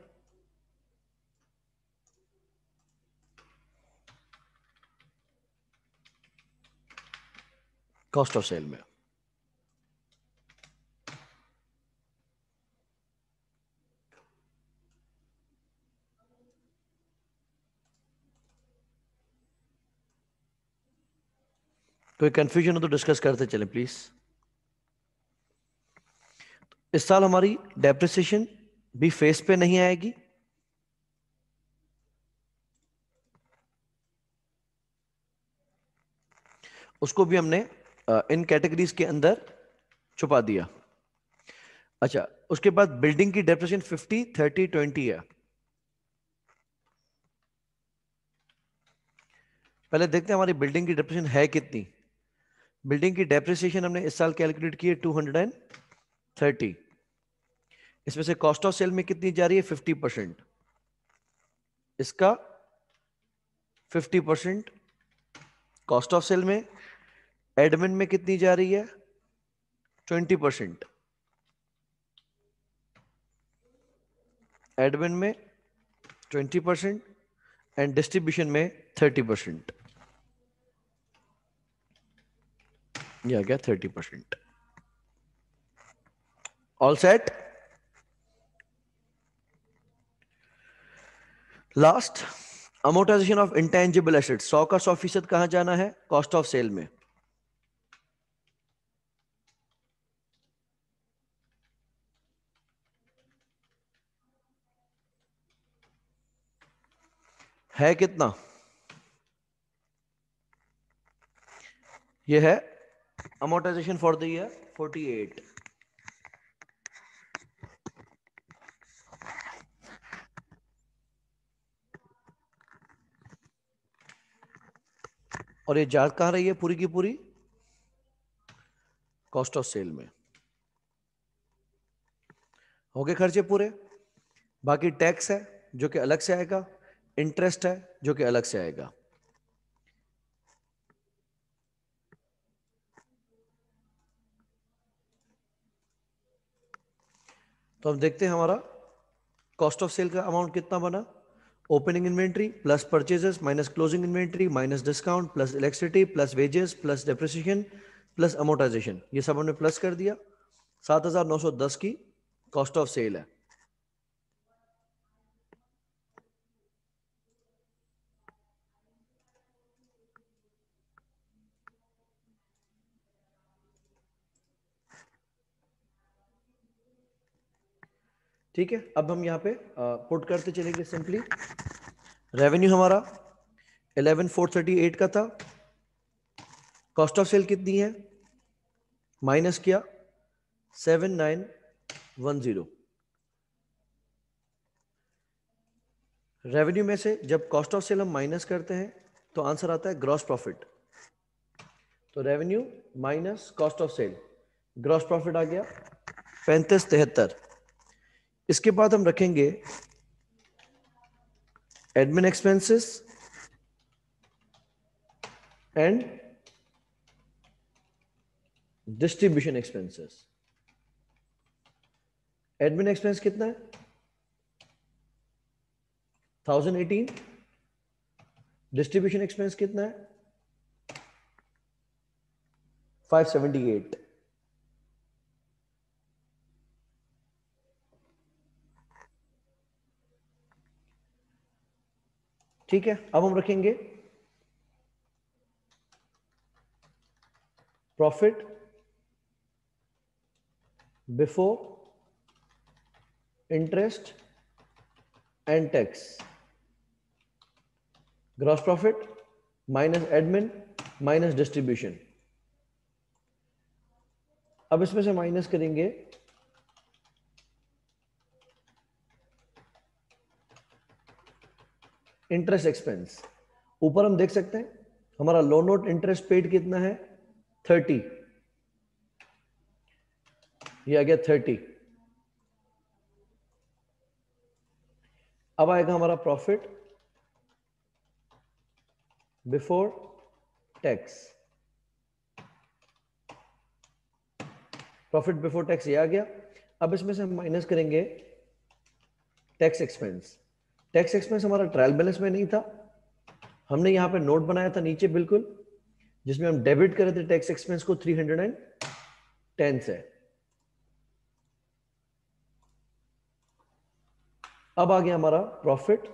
कॉस्ट ऑफ सेल में। कोई कंफ्यूजन हो तो डिस्कस करते चलें प्लीज। इस साल हमारी डेप्रिसिएशन भी फेस पे नहीं आएगी, उसको भी हमने इन कैटेगरीज के अंदर छुपा दिया। अच्छा, उसके बाद बिल्डिंग की डेप्रिसिएशन फिफ्टी थर्टी ट्वेंटी है। पहले देखते हैं हमारी बिल्डिंग की डेप्रिसिएशन है कितनी। बिल्डिंग की डेप्रिसिएशन हमने इस साल कैलकुलेट की है टू हंड्रेड थर्टी। इसमें से कॉस्ट ऑफ सेल में कितनी जा रही है? Fifty percent. इसका fifty percent cost of sale में। एडमिन में कितनी जा रही है? Twenty percent. एडमिन में ट्वेंटी परसेंट एंड डिस्ट्रीब्यूशन में थर्टी परसेंट। ये आ गया thirty percent. All set. Last, amortisation of intangible assets. सौ का सौ फीसद कहां जाना है? कॉस्ट ऑफ सेल में। है कितना? ये है amortisation for the year forty eight. और ये जा कहां रही है पूरी की पूरी? कॉस्ट ऑफ सेल में। हो गए खर्चे पूरे। बाकी टैक्स है जो कि अलग से आएगा, इंटरेस्ट है जो कि अलग से आएगा। तो हम देखते हैं हमारा कॉस्ट ऑफ सेल का अमाउंट कितना बना। Opening inventory plus purchases minus closing inventory minus discount plus electricity plus wages plus depreciation plus amortisation, ये सब हमने प्लस कर दिया। सात हजार नौ सौ दस की कॉस्ट ऑफ सेल है। ठीक है, अब हम यहाँ पे पुट करते चलेंगे सिंपली। रेवेन्यू हमारा इलेवन फोर थर्टी एट का था। कॉस्ट ऑफ सेल कितनी है? माइनस किया seven nine one zero. Revenue में से जब कॉस्ट ऑफ सेल हम माइनस करते हैं तो आंसर आता है ग्रॉस प्रॉफिट। तो revenue minus cost of sale, gross profit आ गया पैंतीस तिहत्तर। इसके बाद हम रखेंगे admin expenses and distribution expenses. Admin expense कितना है? Thousand eighteen. डिस्ट्रीब्यूशन एक्सपेंस कितना है? Five seventy eight. ठीक है, अब हम रखेंगे profit before interest and tax. Gross profit minus admin minus distribution. अब इसमें से माइनस करेंगे इंटरेस्ट एक्सपेंस। ऊपर हम देख सकते हैं हमारा लोन नोट इंटरेस्ट पेड कितना है? थर्टी। ये आ गया थर्टी। अब आएगा हमारा profit before tax. Profit before tax ये आ गया। अब इसमें से हम माइनस करेंगे टैक्स एक्सपेंस। टैक्स एक्सपेंस हमारा ट्रायल बैलेंस में नहीं था, हमने यहां पे नोट बनाया था नीचे बिल्कुल, जिसमें हम डेबिट कर रहे थे टैक्स एक्सपेंस को थ्री हंड्रेड टेन से। अब आ गया हमारा प्रॉफिट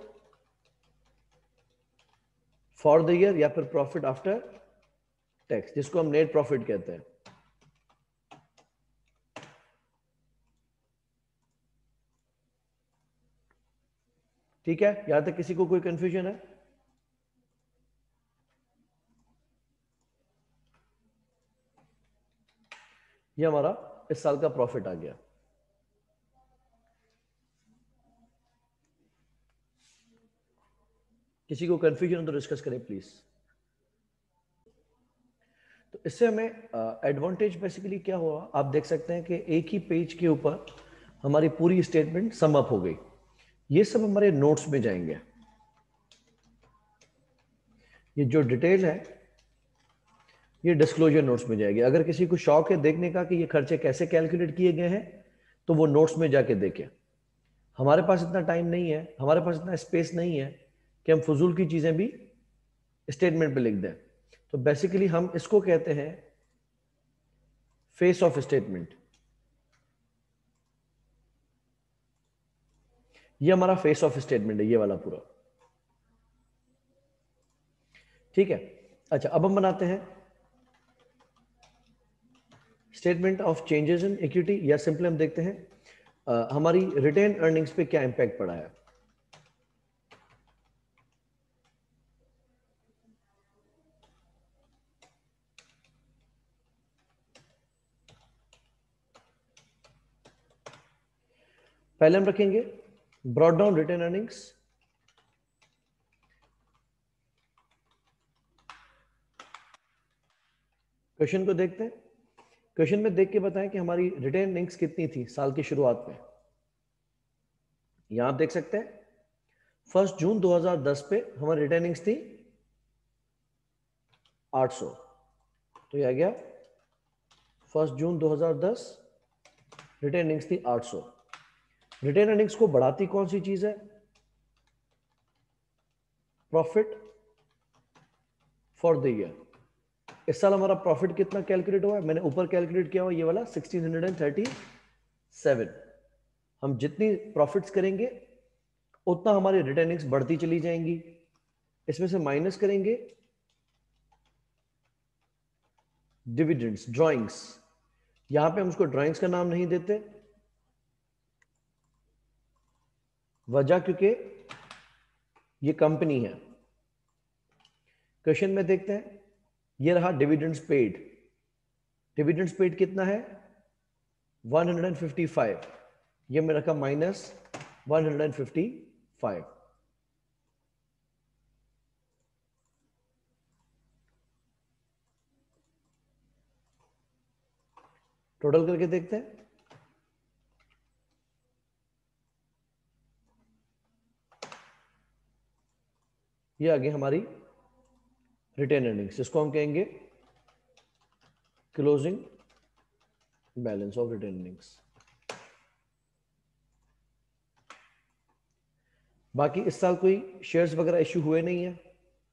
फॉर द ईयर या फिर प्रॉफिट आफ्टर टैक्स, जिसको हम नेट प्रॉफिट कहते हैं। ठीक है, यहां तक किसी को कोई कंफ्यूजन है? ये हमारा इस साल का प्रॉफिट आ गया। किसी को कंफ्यूजन हो तो डिस्कस करें प्लीज। तो इससे हमें एडवांटेज uh, बेसिकली क्या हुआ, आप देख सकते हैं कि एक ही पेज के ऊपर हमारी पूरी स्टेटमेंट सम अप हो गई। ये सब हमारे नोट्स में जाएंगे। ये जो डिटेल है ये डिस्क्लोजर नोट्स में जाएगी। अगर किसी को शौक है देखने का कि ये खर्चे कैसे कैलकुलेट किए गए हैं तो वो नोट्स में जाके देखें। हमारे पास इतना टाइम नहीं है, हमारे पास इतना स्पेस नहीं है कि हम फजूल की चीजें भी स्टेटमेंट पे लिख दें। तो बेसिकली हम इसको कहते हैं फेस ऑफ स्टेटमेंट। ये हमारा फेस ऑफ स्टेटमेंट है, ये वाला पूरा। ठीक है, अच्छा अब हम बनाते हैं statement of changes in equity, या सिंपली हम देखते हैं आ, हमारी रिटेन अर्निंग्स पे क्या इंपैक्ट पड़ा है। पहले हम रखेंगे brought down retained earnings. Question को देखते हैं। क्वेश्चन में देख के बताएं कि हमारी रिटेन अर्निंग्स कितनी थी साल की शुरुआत में। यहां आप देख सकते हैं फर्स्ट जून दो हज़ार दस पे हमारी रिटेन अर्निंग्स थी आठ सौ। तो यह आ गया फर्स्ट जून दो हज़ार दस, रिटेन अर्निंग्स थी आठ सौ। रिटेन अर्निंग्स को बढ़ाती कौन सी चीज है? Profit for the year. इस साल हमारा प्रॉफिट कितना कैलकुलेट हुआ है? मैंने ऊपर कैलकुलेट किया हुआ ये वाला सोलह सौ सैंतीस। हम जितनी प्रॉफिट्स करेंगे उतना हमारी रिटेन अर्निंग्स बढ़ती चली जाएंगी। इसमें से माइनस करेंगे डिविडेंड्स, ड्राइंग्स। यहां पे हम उसको ड्राइंग्स का नाम नहीं देते, वजह क्योंकि ये कंपनी है। क्वेश्चन में देखते हैं, ये रहा डिविडेंड्स पेड। डिविडेंड्स पेड कितना है? एक सौ पचपन। ये मैं रखा माइनस एक सौ पचपन। टोटल करके देखते हैं। ये आ गई हमारी रिटेन अर्निंग्स, इसको हम कहेंगे closing balance of retained earnings. बाकी इस साल कोई शेयर्स वगैरह इश्यू हुए नहीं है।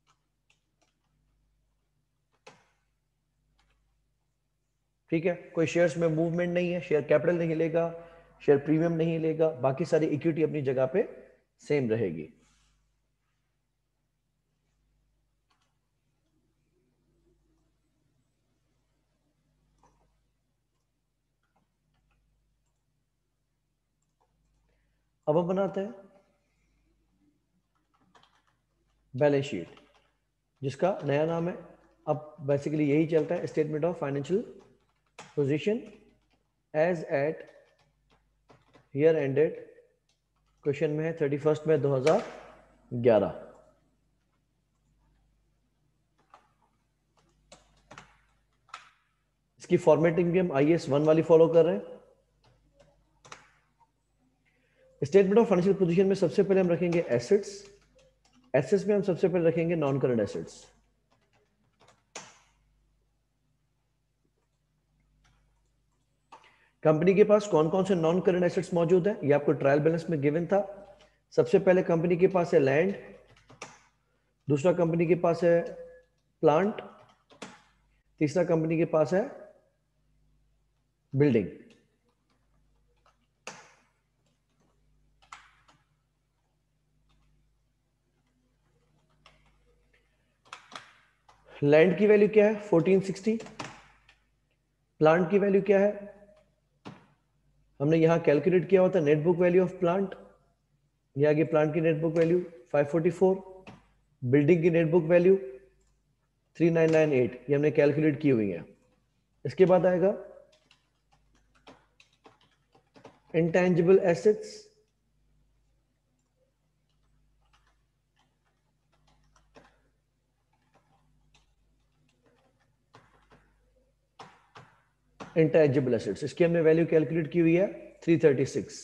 ठीक है, कोई शेयर्स में मूवमेंट नहीं है, शेयर कैपिटल नहीं लेगा, शेयर प्रीमियम नहीं लेगा, बाकी सारी इक्विटी अपनी जगह पे सेम रहेगी। अब हम बनाते हैं बैलेंस शीट, जिसका नया नाम है, अब बेसिकली यही चलता है, statement of financial position as at year ended. Question में है थर्टी फर्स्ट में दो हजार ग्यारह। इसकी फॉर्मेटिंग भी हम आई एस वन वाली फॉलो कर रहे हैं। स्टेटमेंट ऑफ फाइनेंशियल पोजीशन में सबसे पहले हम रखेंगे एसेट्स। एसेट्स में हम सबसे पहले रखेंगे नॉन करंट एसेट्स। कंपनी के पास कौन कौन से नॉन करंट एसेट्स मौजूद है, ये आपको ट्रायल बैलेंस में गिवन था। सबसे पहले कंपनी के पास है लैंड, दूसरा कंपनी के पास है प्लांट, तीसरा कंपनी के पास है बिल्डिंग। लैंड की वैल्यू क्या है? Fourteen sixty. प्लांट की वैल्यू क्या है? हमने यहां कैलकुलेट किया हुआ था net book value of plant. ये आगे प्लांट की net book value five forty four. Building की net book value three nine nine eight, ये हमने कैलकुलेट की हुई है। इसके बाद आएगा इंटेंजिबल एसेट्स। इंटेंजिबल एसेट्स, इसकी हमने वैल्यू कैलकुलेट की हुई है थ्री थर्टी सिक्स।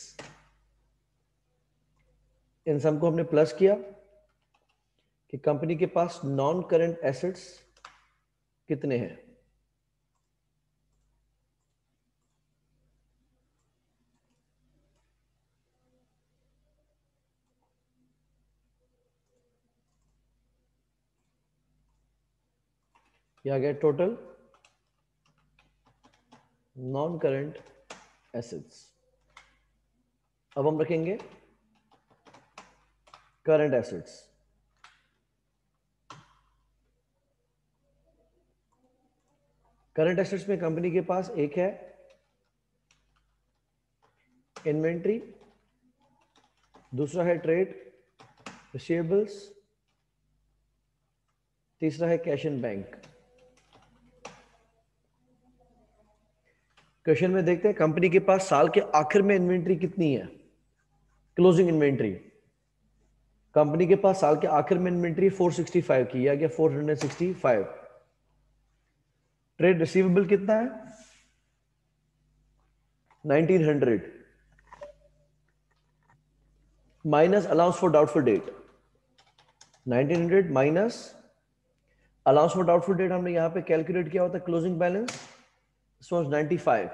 इन सम को हमने प्लस किया कि कंपनी के पास नॉन करंट एसेट्स कितने हैं। यह आ गया टोटल नॉन करंट एसेट्स। अब हम रखेंगे करंट एसेट्स। करंट एसेट्स में कंपनी के पास एक है इन्वेंट्री, दूसरा है ट्रेड रिसीवेबल्स, तीसरा है कैश इन बैंक। क्वेश्चन में देखते हैं कंपनी के पास साल के आखिर में इन्वेंट्री कितनी है, क्लोजिंग इन्वेंट्री। कंपनी के पास साल के आखिर में इन्वेंट्री फोर सिक्सटी फाइव की, या गया four sixty five. Trade receivable कितना है, nineteen hundred, minus allowance for doubtful debt. Nineteen hundred minus allowance for doubtful debt हमने यहां पे कैलकुलेट किया होता है क्लोजिंग बैलेंस नाइनटी फाइव।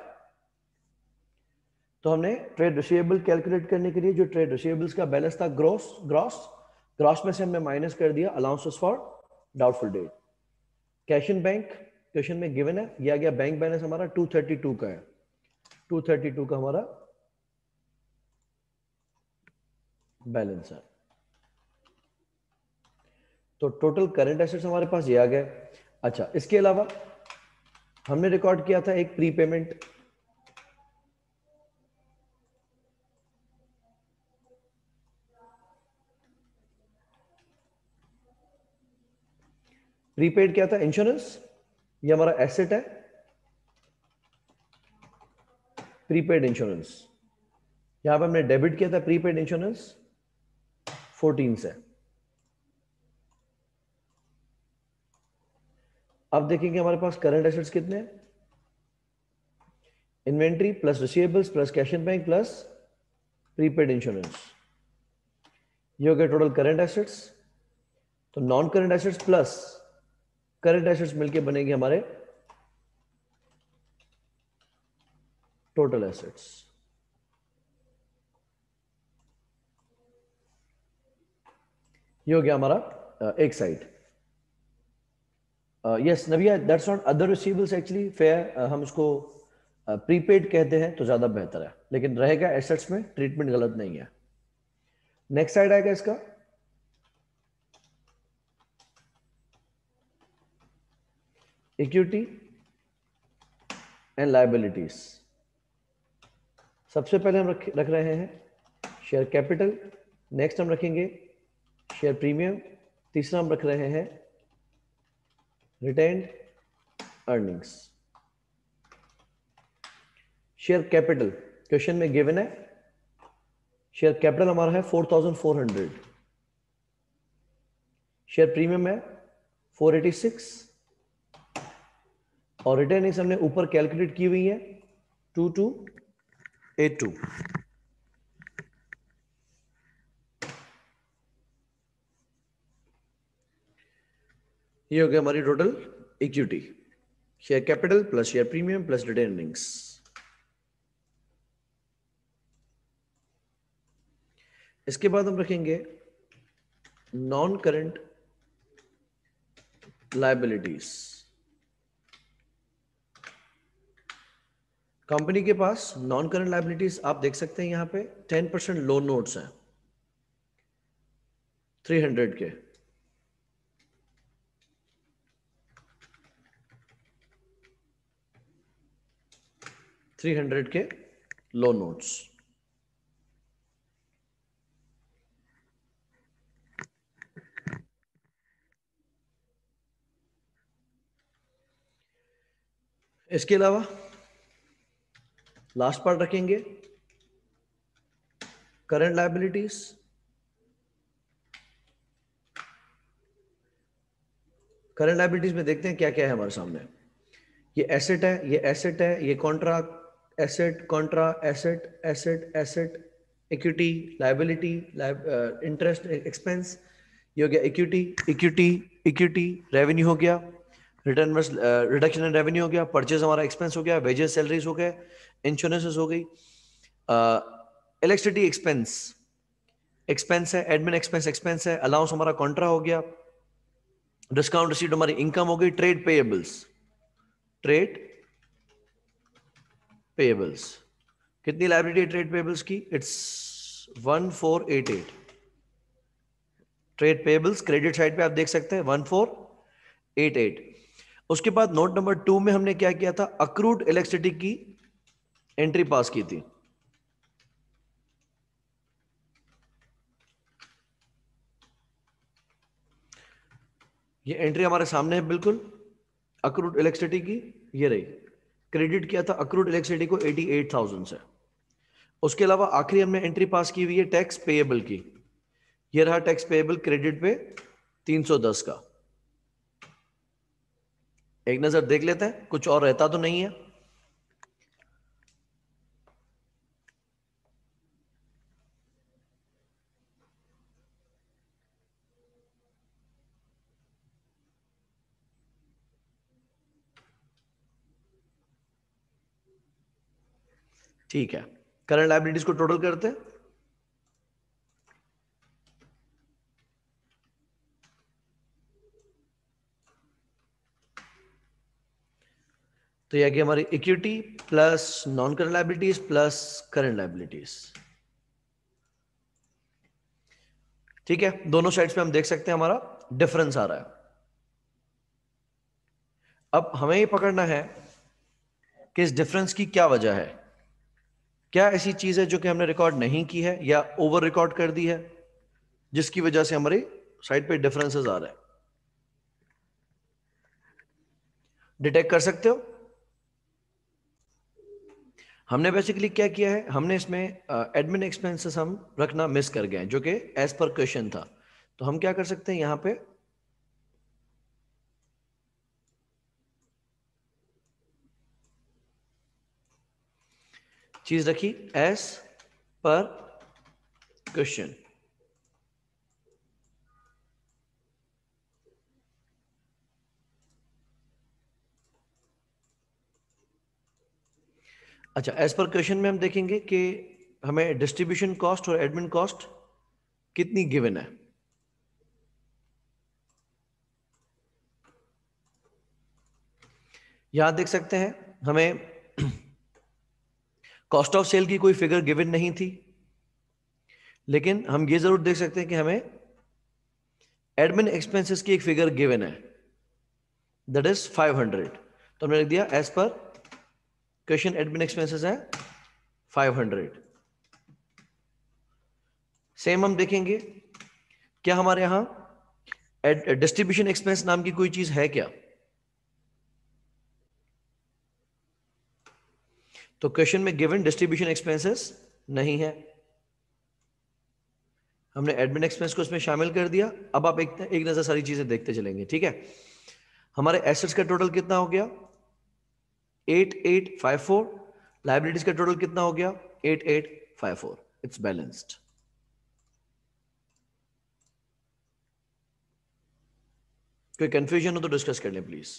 तो हमने ट्रेड रिसीवेबल कैलकुलेट करने के लिए जो ट्रेड रिसीवेबल्स का बैलेंस था ग्रॉस ग्रॉस ग्रॉस में से हमने माइनस कर दिया allowances for doubtful debt. Cash in bank question में गिवन है, यह गया बैंक बैलेंस हमारा टू थर्टी टू का है, टू थर्टी टू का हमारा बैलेंस है। तो टोटल करंट एसेट्स हमारे पास ये आ गए। अच्छा, इसके अलावा हमने रिकॉर्ड किया था एक प्रीपेमेंट, प्रीपेड क्या था, इंश्योरेंस। ये हमारा एसेट है, प्रीपेड इंश्योरेंस। यहां पर हमने डेबिट किया था प्रीपेड इंश्योरेंस फोर्टीन से। अब देखेंगे हमारे पास करंट एसेट्स कितने हैं, inventory plus receivables plus cash in bank plus prepaid insurance, ये हो गया टोटल करंट एसेट्स। तो non current assets plus current assets मिलके बनेंगे हमारे टोटल एसेट्स। ये हो गया हमारा एक side. Yes Navya, that's not other receivables actually fair, हम इसको प्रीपेड uh, कहते हैं तो ज्यादा बेहतर है, लेकिन रहेगा एसेट्स में, ट्रीटमेंट गलत नहीं है। नेक्स्ट साइड आएगा इसका इक्विटी एंड लायबिलिटीज। सबसे पहले हम रख, रख रहे हैं शेयर कैपिटल, नेक्स्ट हम रखेंगे शेयर प्रीमियम, तीसरा हम रख रहे हैं retained earnings. Share capital question में गिवन है, शेयर कैपिटल हमारा है four thousand four hundred, share premium है फोर एटी सिक्स, और रिटर्न इस हमने ऊपर कैलकुलेट की हुई है टू टू एट टू। ये हो गया हमारी total equity, share capital plus share premium plus retained earnings. इसके बाद हम रखेंगे नॉन करंट लायबिलिटीज। कंपनी के पास नॉन करंट लायबिलिटीज आप देख सकते हैं यहां पे टेन परसेंट लोन नोट्स हैं थ्री हंड्रेड के, थ्री हंड्रेड के लोन नोट्स। इसके अलावा लास्ट पार्ट रखेंगे करंट लायबिलिटीज, करंट लायबिलिटीज में देखते हैं क्या क्या है हमारे सामने। ये एसेट है, ये एसेट है, ये contra, asset, contra, asset, asset, asset, equity, liability, interest expense, ये हो गया इक्विटी, इक्विटी, इक्विटी, रेवेन्यू हो गया, return versus reduction in revenue हो गया, परचेज हमारा एक्सपेंस हो गया, वेजेस सैलरीज हो गए, इंश्योरेंसेस हो गई, इलेक्ट्रिसिटी एक्सपेंस एक्सपेंस है, एडमिन एक्सपेंस एक्सपेंस है, अलाउंस हमारा कॉन्ट्रा हो गया, डिस्काउंट रिसीट हमारी इनकम हो गई, ट्रेड पेएबल्स, ट्रेड पेएबल्स, कितनी लायबिलिटी है ट्रेड पेएबल्स की? It's one four eight eight. Trade payables credit side पे आप देख सकते हैं वन फोर एट एट। उसके बाद नोट नंबर टू में हमने क्या किया था? अक्रूड इलेक्ट्रिसिटी की एंट्री पास की थी। ये एंट्री हमारे सामने है बिल्कुल, अक्रूड इलेक्ट्रिसिटी की, ये रही, क्रेडिट किया था अक्रूड इलेक्ट्रिसिटी को अठासी हज़ार से। उसके अलावा आखिरी हमने एंट्री पास की हुई है टैक्स पेएबल की, ये रहा टैक्स पेएबल क्रेडिट पे तीन सौ दस का। एक नजर देख लेते हैं, कुछ और रहता तो नहीं है। ठीक है, करंट लायबिलिटीज को टोटल करते हैं। तो यह कि हमारी equity plus non current liabilities plus current liabilities. ठीक है, दोनों साइड्स पे हम देख सकते हैं हमारा डिफरेंस आ रहा है। अब हमें ये पकड़ना है कि इस डिफरेंस की क्या वजह है, क्या ऐसी चीज है जो कि हमने रिकॉर्ड नहीं की है या ओवर रिकॉर्ड कर दी है, जिसकी वजह से हमारी साइड पे डिफरेंसेस आ रहे हैं। डिटेक्ट कर सकते हो? हमने बेसिकली क्या किया है, हमने इसमें एडमिन एक्सपेंसेस हम रखना मिस कर गए हैं, जो कि एज पर क्वेश्चन था। तो हम क्या कर सकते हैं, यहां पे चीज रखी एज पर क्वेश्चन। अच्छा, एज पर क्वेश्चन में हम देखेंगे कि हमें डिस्ट्रीब्यूशन कॉस्ट और एडमिन कॉस्ट कितनी गिवन है। यहां देख सकते हैं हमें कॉस्ट ऑफ सेल की कोई फिगर गिवन नहीं थी, लेकिन हम ये जरूर देख सकते हैं कि हमें एडमिन एक्सपेंसेस की एक फिगर गिवन है, दैट इज फाइव हंड्रेड। तो हमने लिख दिया as per question admin expenses है फाइव हंड्रेड। सेम हम देखेंगे क्या हमारे यहां डिस्ट्रीब्यूशन एक्सपेंस नाम की कोई चीज है क्या? तो क्वेश्चन में गिवन डिस्ट्रीब्यूशन एक्सपेंसेस नहीं है, हमने एडमिन एक्सपेंस को इसमें शामिल कर दिया। अब आप एक, एक नजर सारी चीजें देखते चलेंगे। ठीक है, हमारे एसेट्स का टोटल कितना हो गया? Eight eight five four. Liabilities का टोटल कितना हो गया? Eight eight five four. It's balanced. कोई कंफ्यूजन हो तो डिस्कस कर लें प्लीज।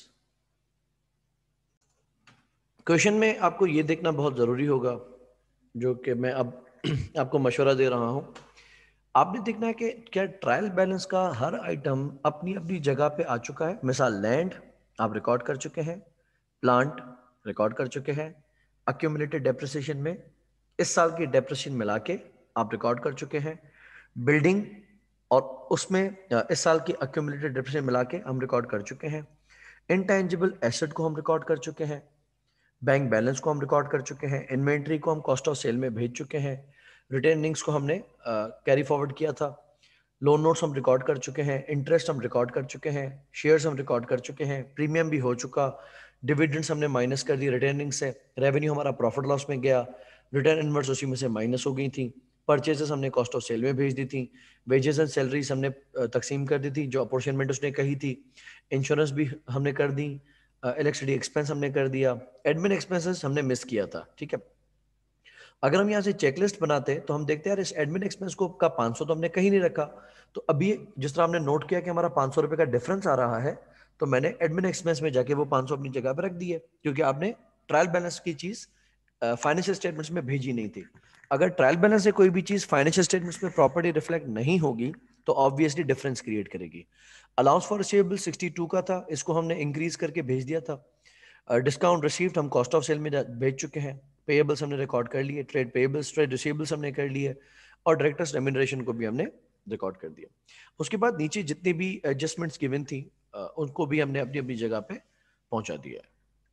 क्वेश्चन में आपको यह देखना बहुत जरूरी होगा, जो कि मैं अब आपको मशवरा दे रहा हूं। आपने देखना है कि क्या ट्रायल बैलेंस का हर आइटम अपनी अपनी जगह पे आ चुका है। मिसाल लैंड आप रिकॉर्ड कर चुके हैं, प्लांट रिकॉर्ड कर चुके हैं, अक्यूमुलेटेड डेप्रिसिएशन में इस साल की डेप्रिसिएशन मिला के आप रिकॉर्ड कर चुके हैं, बिल्डिंग और उसमें इस साल की अक्यूमुलेटेड डेप्रिसिएशन मिला के हम रिकॉर्ड कर चुके हैं, इनटेंजिबल एसेट को हम रिकॉर्ड कर चुके हैं, बैंक बैलेंस को हम रिकॉर्ड कर चुके हैं, इन्वेंट्री को हम कॉस्ट ऑफ सेल में भेज चुके हैं, रिटेनिंग्स को हमने कैरी फॉरवर्ड किया था, लोन नोट्स हम रिकॉर्ड कर चुके हैं, इंटरेस्ट हम रिकॉर्ड कर चुके हैं, शेयर्स हम रिकॉर्ड कर चुके हैं, प्रीमियम भी हो चुका, डिविडेंड्स हमने माइनस कर दिए रिटेनिंग से, रेवेन्यू हमारा प्रॉफिट लॉस में गया, रिटर्न इनवर्स उसी में से माइनस हो गई थी, परचेजेस हमने कॉस्ट ऑफ सेल में भेज दी थी, वेजेस एंड सैलरीज हमने तकसीम कर दी थी जो अपॉर्चुनमेंट उसने कही थी, इंश्योरेंस भी हमने कर दी, इलेक्ट्रिसिटी एक्सपेंस हमने कर दिया, एडमिन एक्सपेंसेस हमने मिस किया था, ठीक है। अगर हम यहाँ से चेकलिस्ट बनाते तो हम देखते हैं यार इस एडमिन एक्सपेंस को का पाँच सौ तो हमने कहीं नहीं रखा, तो अभी जिस तरह हमने नोट किया कि हमारा पाँच सौ रुपए का डिफरेंस आ रहा है, तो मैंने एडमिन एक्सपेंस में जाके वो पाँच सौ अपनी जगह पर रख दिए, क्योंकि आपने ट्रायल बैलेंस की चीज फाइनेंशियल स्टेटमेंट्स में भेजी नहीं थी। अगर ट्रायल बैलेंस से कोई भी चीज फाइनेंशियल स्टेटमेंट्स में प्रॉपर्टी रिफ्लेक्ट नहीं होगी तो ऑब्वियसली डिफरेंस क्रिएट करेगी। Allowance for receivable sixty two का था, इसको हमने इंक्रीज करके भेज दिया था। डिस्काउंट रिसीव्ड हम कॉस्ट ऑफ सेल में भेज चुके हैं, पेएबल्स हमने रिकॉर्ड कर लिए, ट्रेड पेएबल्स ट्रेड रिसीवेबल्स हमने कर लिए, और डायरेक्टर्स रेम्यूनरेशन को भी हमने रिकॉर्ड कर दिया। उसके बाद नीचे जितनी भी एडजस्टमेंट्स गिवन थी उनको भी हमने अपनी अपनी जगह पे पहुंचा दिया है।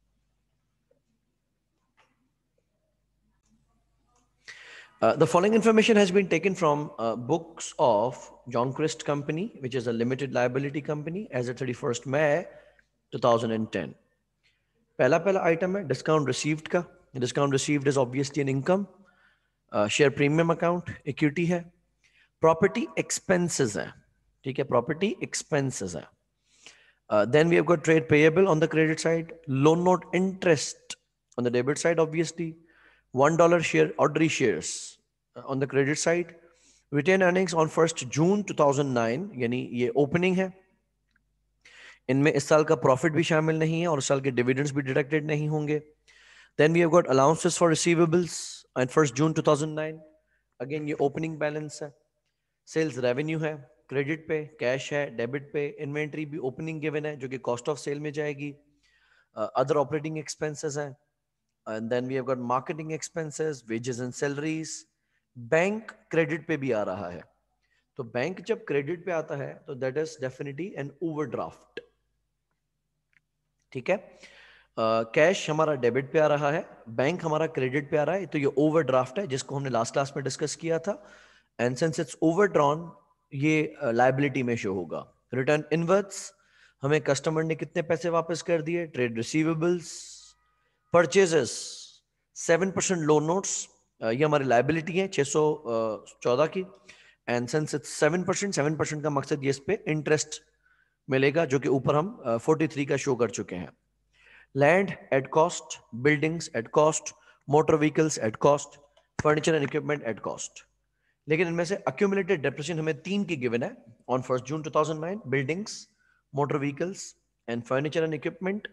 Uh, the following information has been taken from uh, books of John Crist Company, which is a limited liability company, as of thirty-first May twenty ten. पहला पहला आइटम है डिस्काउंट रिसीव्ड का। Discount received is obviously an income. Share premium account equity है। Property expenses है, ठीक है, property expenses है। Then we have got trade payable on the credit side, loan note interest on the debit side obviously, one dollar share ordinary shares on the credit side, retained earnings on first June two thousand nine, यानी ये opening है, इनमें इस साल का profit भी शामिल नहीं है और इस साल के डिविडेंड्स भी डिडक्टेड नहीं होंगे। Then we have got allowances for receivables and first June two thousand nine, again ये ओपनिंग बैलेंस है। सेल्स रेवेन्यू है, क्रेडिट पे, कैश है, डेबिट पे, इन्वेंट्री भी ओपनिंग गिवन है जो कि कॉस्ट ऑफ सेल में जाएगी। अदर ऑपरेटिंग एक्सपेंसेस हैं, and then we have got marketing expenses, wages and salaries. Bank credit पे भी आ रहा है, तो बैंक जब क्रेडिट पे आता है तो that is definitely an overdraft, ठीक है। कैश uh, हमारा डेबिट पे आ रहा है, बैंक हमारा क्रेडिट पे आ रहा है, तो ये ओवरड्राफ्ट है जिसको हमने लास्ट क्लास में डिस्कस किया था, एंड सिंस इट्स ओवरड्रॉन ये लायबिलिटी uh, में शो होगा। रिटर्न इनवर्ड्स, हमें कस्टमर ने कितने पैसे वापस कर दिए, trade receivables. Purchases seven percent loan notes, ये हमारी लायबिलिटी है छह सौ चौदह की, and since it's seven percent seven percent का मकसद ये इस पे इंटरेस्ट मिलेगा जो कि ऊपर हम फोर्टी थ्री का शो कर चुके हैं। Land at cost, buildings at cost, motor vehicles at cost, furniture and equipment at cost. लेकिन इनमें से अक्यूमुलेटेड डेप्रिसिएशन हमें तीन की गिवन है on first June two thousand nine, buildings, motor vehicles and furniture and equipment.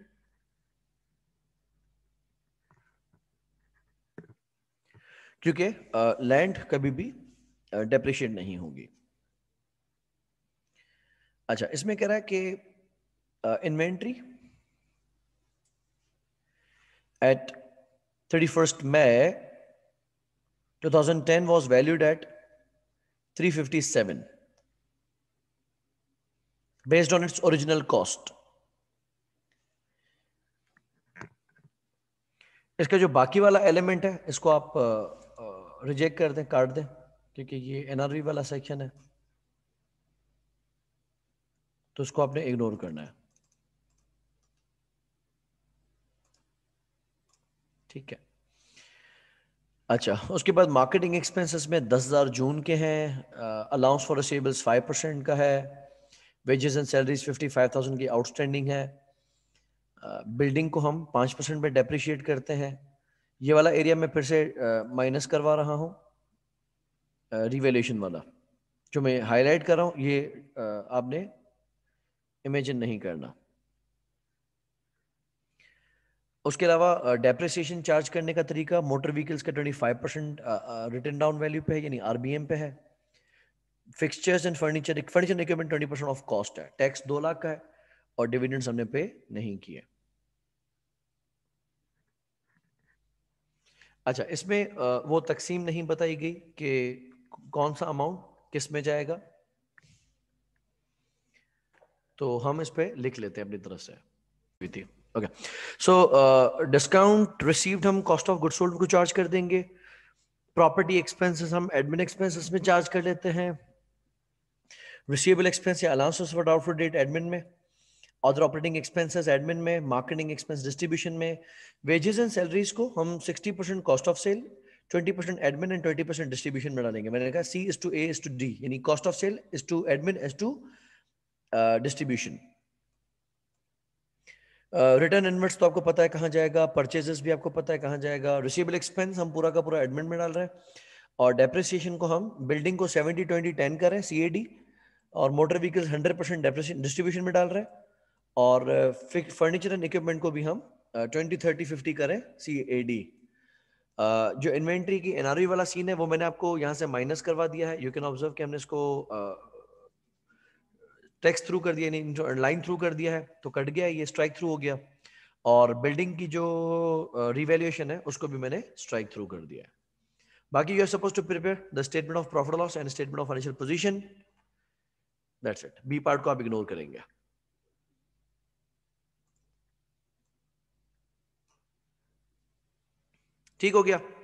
क्योंकि land uh, कभी भी डेप्रिशिएट uh, नहीं होगी। अच्छा, इसमें कह रहा है कि inventory at thirty first May twenty ten was valued at three fifty-seven based on its original cost. इसका जो बाकी वाला एलिमेंट है इसको आप रिजेक्ट कर दें, काट दें, क्योंकि ये एनआरवी वाला सेक्शन है, तो इसको आपने इग्नोर करना है, ठीक है। अच्छा, उसके बाद मार्केटिंग एक्सपेंसेस में दस हजार जून के हैं, allowance for receivables five percent का है, wages and salaries fifty five thousand की आउटस्टैंडिंग है। बिल्डिंग uh, को हम पाँच परसेंट पे डेप्रिशिएट करते हैं। ये वाला एरिया मैं फिर से माइनस uh, करवा रहा हूँ, रिवैल्यूएशन uh, वाला जो मैं हाईलाइट कर रहा हूँ ये uh, आपने इमेजिन नहीं करना। उसके अलावा डेप्रिसिएशन uh, चार्ज करने का तरीका मोटर व्हीकल्स का twenty five percent written down value पे है, यानी आरबीएम पे है। Fixtures and furniture furniture equipment twenty percent of cost है, टैक्स दो लाख का है और डिविडेंड्स हमने पे नहीं किए। अच्छा, इसमें वो तकसीम नहीं बताई गई कि कौन सा अमाउंट किस में जाएगा, तो हम इस पे लिख लेते हैं अपनी तरफ से। ओके, सो डिस्काउंट रिसीव्ड हम कॉस्ट ऑफ गुड्स सोल्ड को चार्ज कर देंगे। प्रॉपर्टी एक्सपेंसेस हम एडमिन एक्सपेंसेस में चार्ज कर लेते हैं। रिसीवेबल एक्सपेंस या allowances for doubtful debt admin में, अदर ऑपरेटिंग एक्सपेंसेस एडमिन में, मार्केटिंग एक्सपेंस डिस्ट्रीब्यूशन में। वेजेस एंड सैलरीज को हम sixty percent cost of sale, twenty percent admin and twenty percent distribution में डालेंगे। मैंने कहा C is to A is to D, यानी cost of sale is to admin is to distribution. Return invest तो आपको पता है कहाँ जाएगा, परचेजेस भी आपको पता है कहाँ जाएगा, रिसीवेबल एक्सपेंस हम पूरा का पूरा एडमिट में डाल रहे हैं, और डेप्रिसिएशन को हम बिल्डिंग को सेवेंटी ट्वेंटी टेन करें सीएडी, और motor vehicles hundred percent distribution में डाल रहे हैं, और फर्नीचर एंड इक्विपमेंट को भी हम ट्वेंटी थर्टी फिफ्टी करें सीएडी। जो इन्वेंट्री की एनआरवी वाला सीन है वो मैंने आपको यहाँ से माइनस करवा दिया है। यू कैन ऑब्जर्व कि हमने इसको टेक्स्ट थ्रू कर दिया, नहीं लाइन थ्रू कर दिया है, तो कट गया, ये स्ट्राइक थ्रू हो गया। और बिल्डिंग की जो रिवैल्यूएशन है उसको भी मैंने स्ट्राइक थ्रू कर दिया है। बाकी you are supposed to prepare the statement of profit loss and statement of financial position. That's it. B part को आप इग्नोर करेंगे। ठीक हो गया।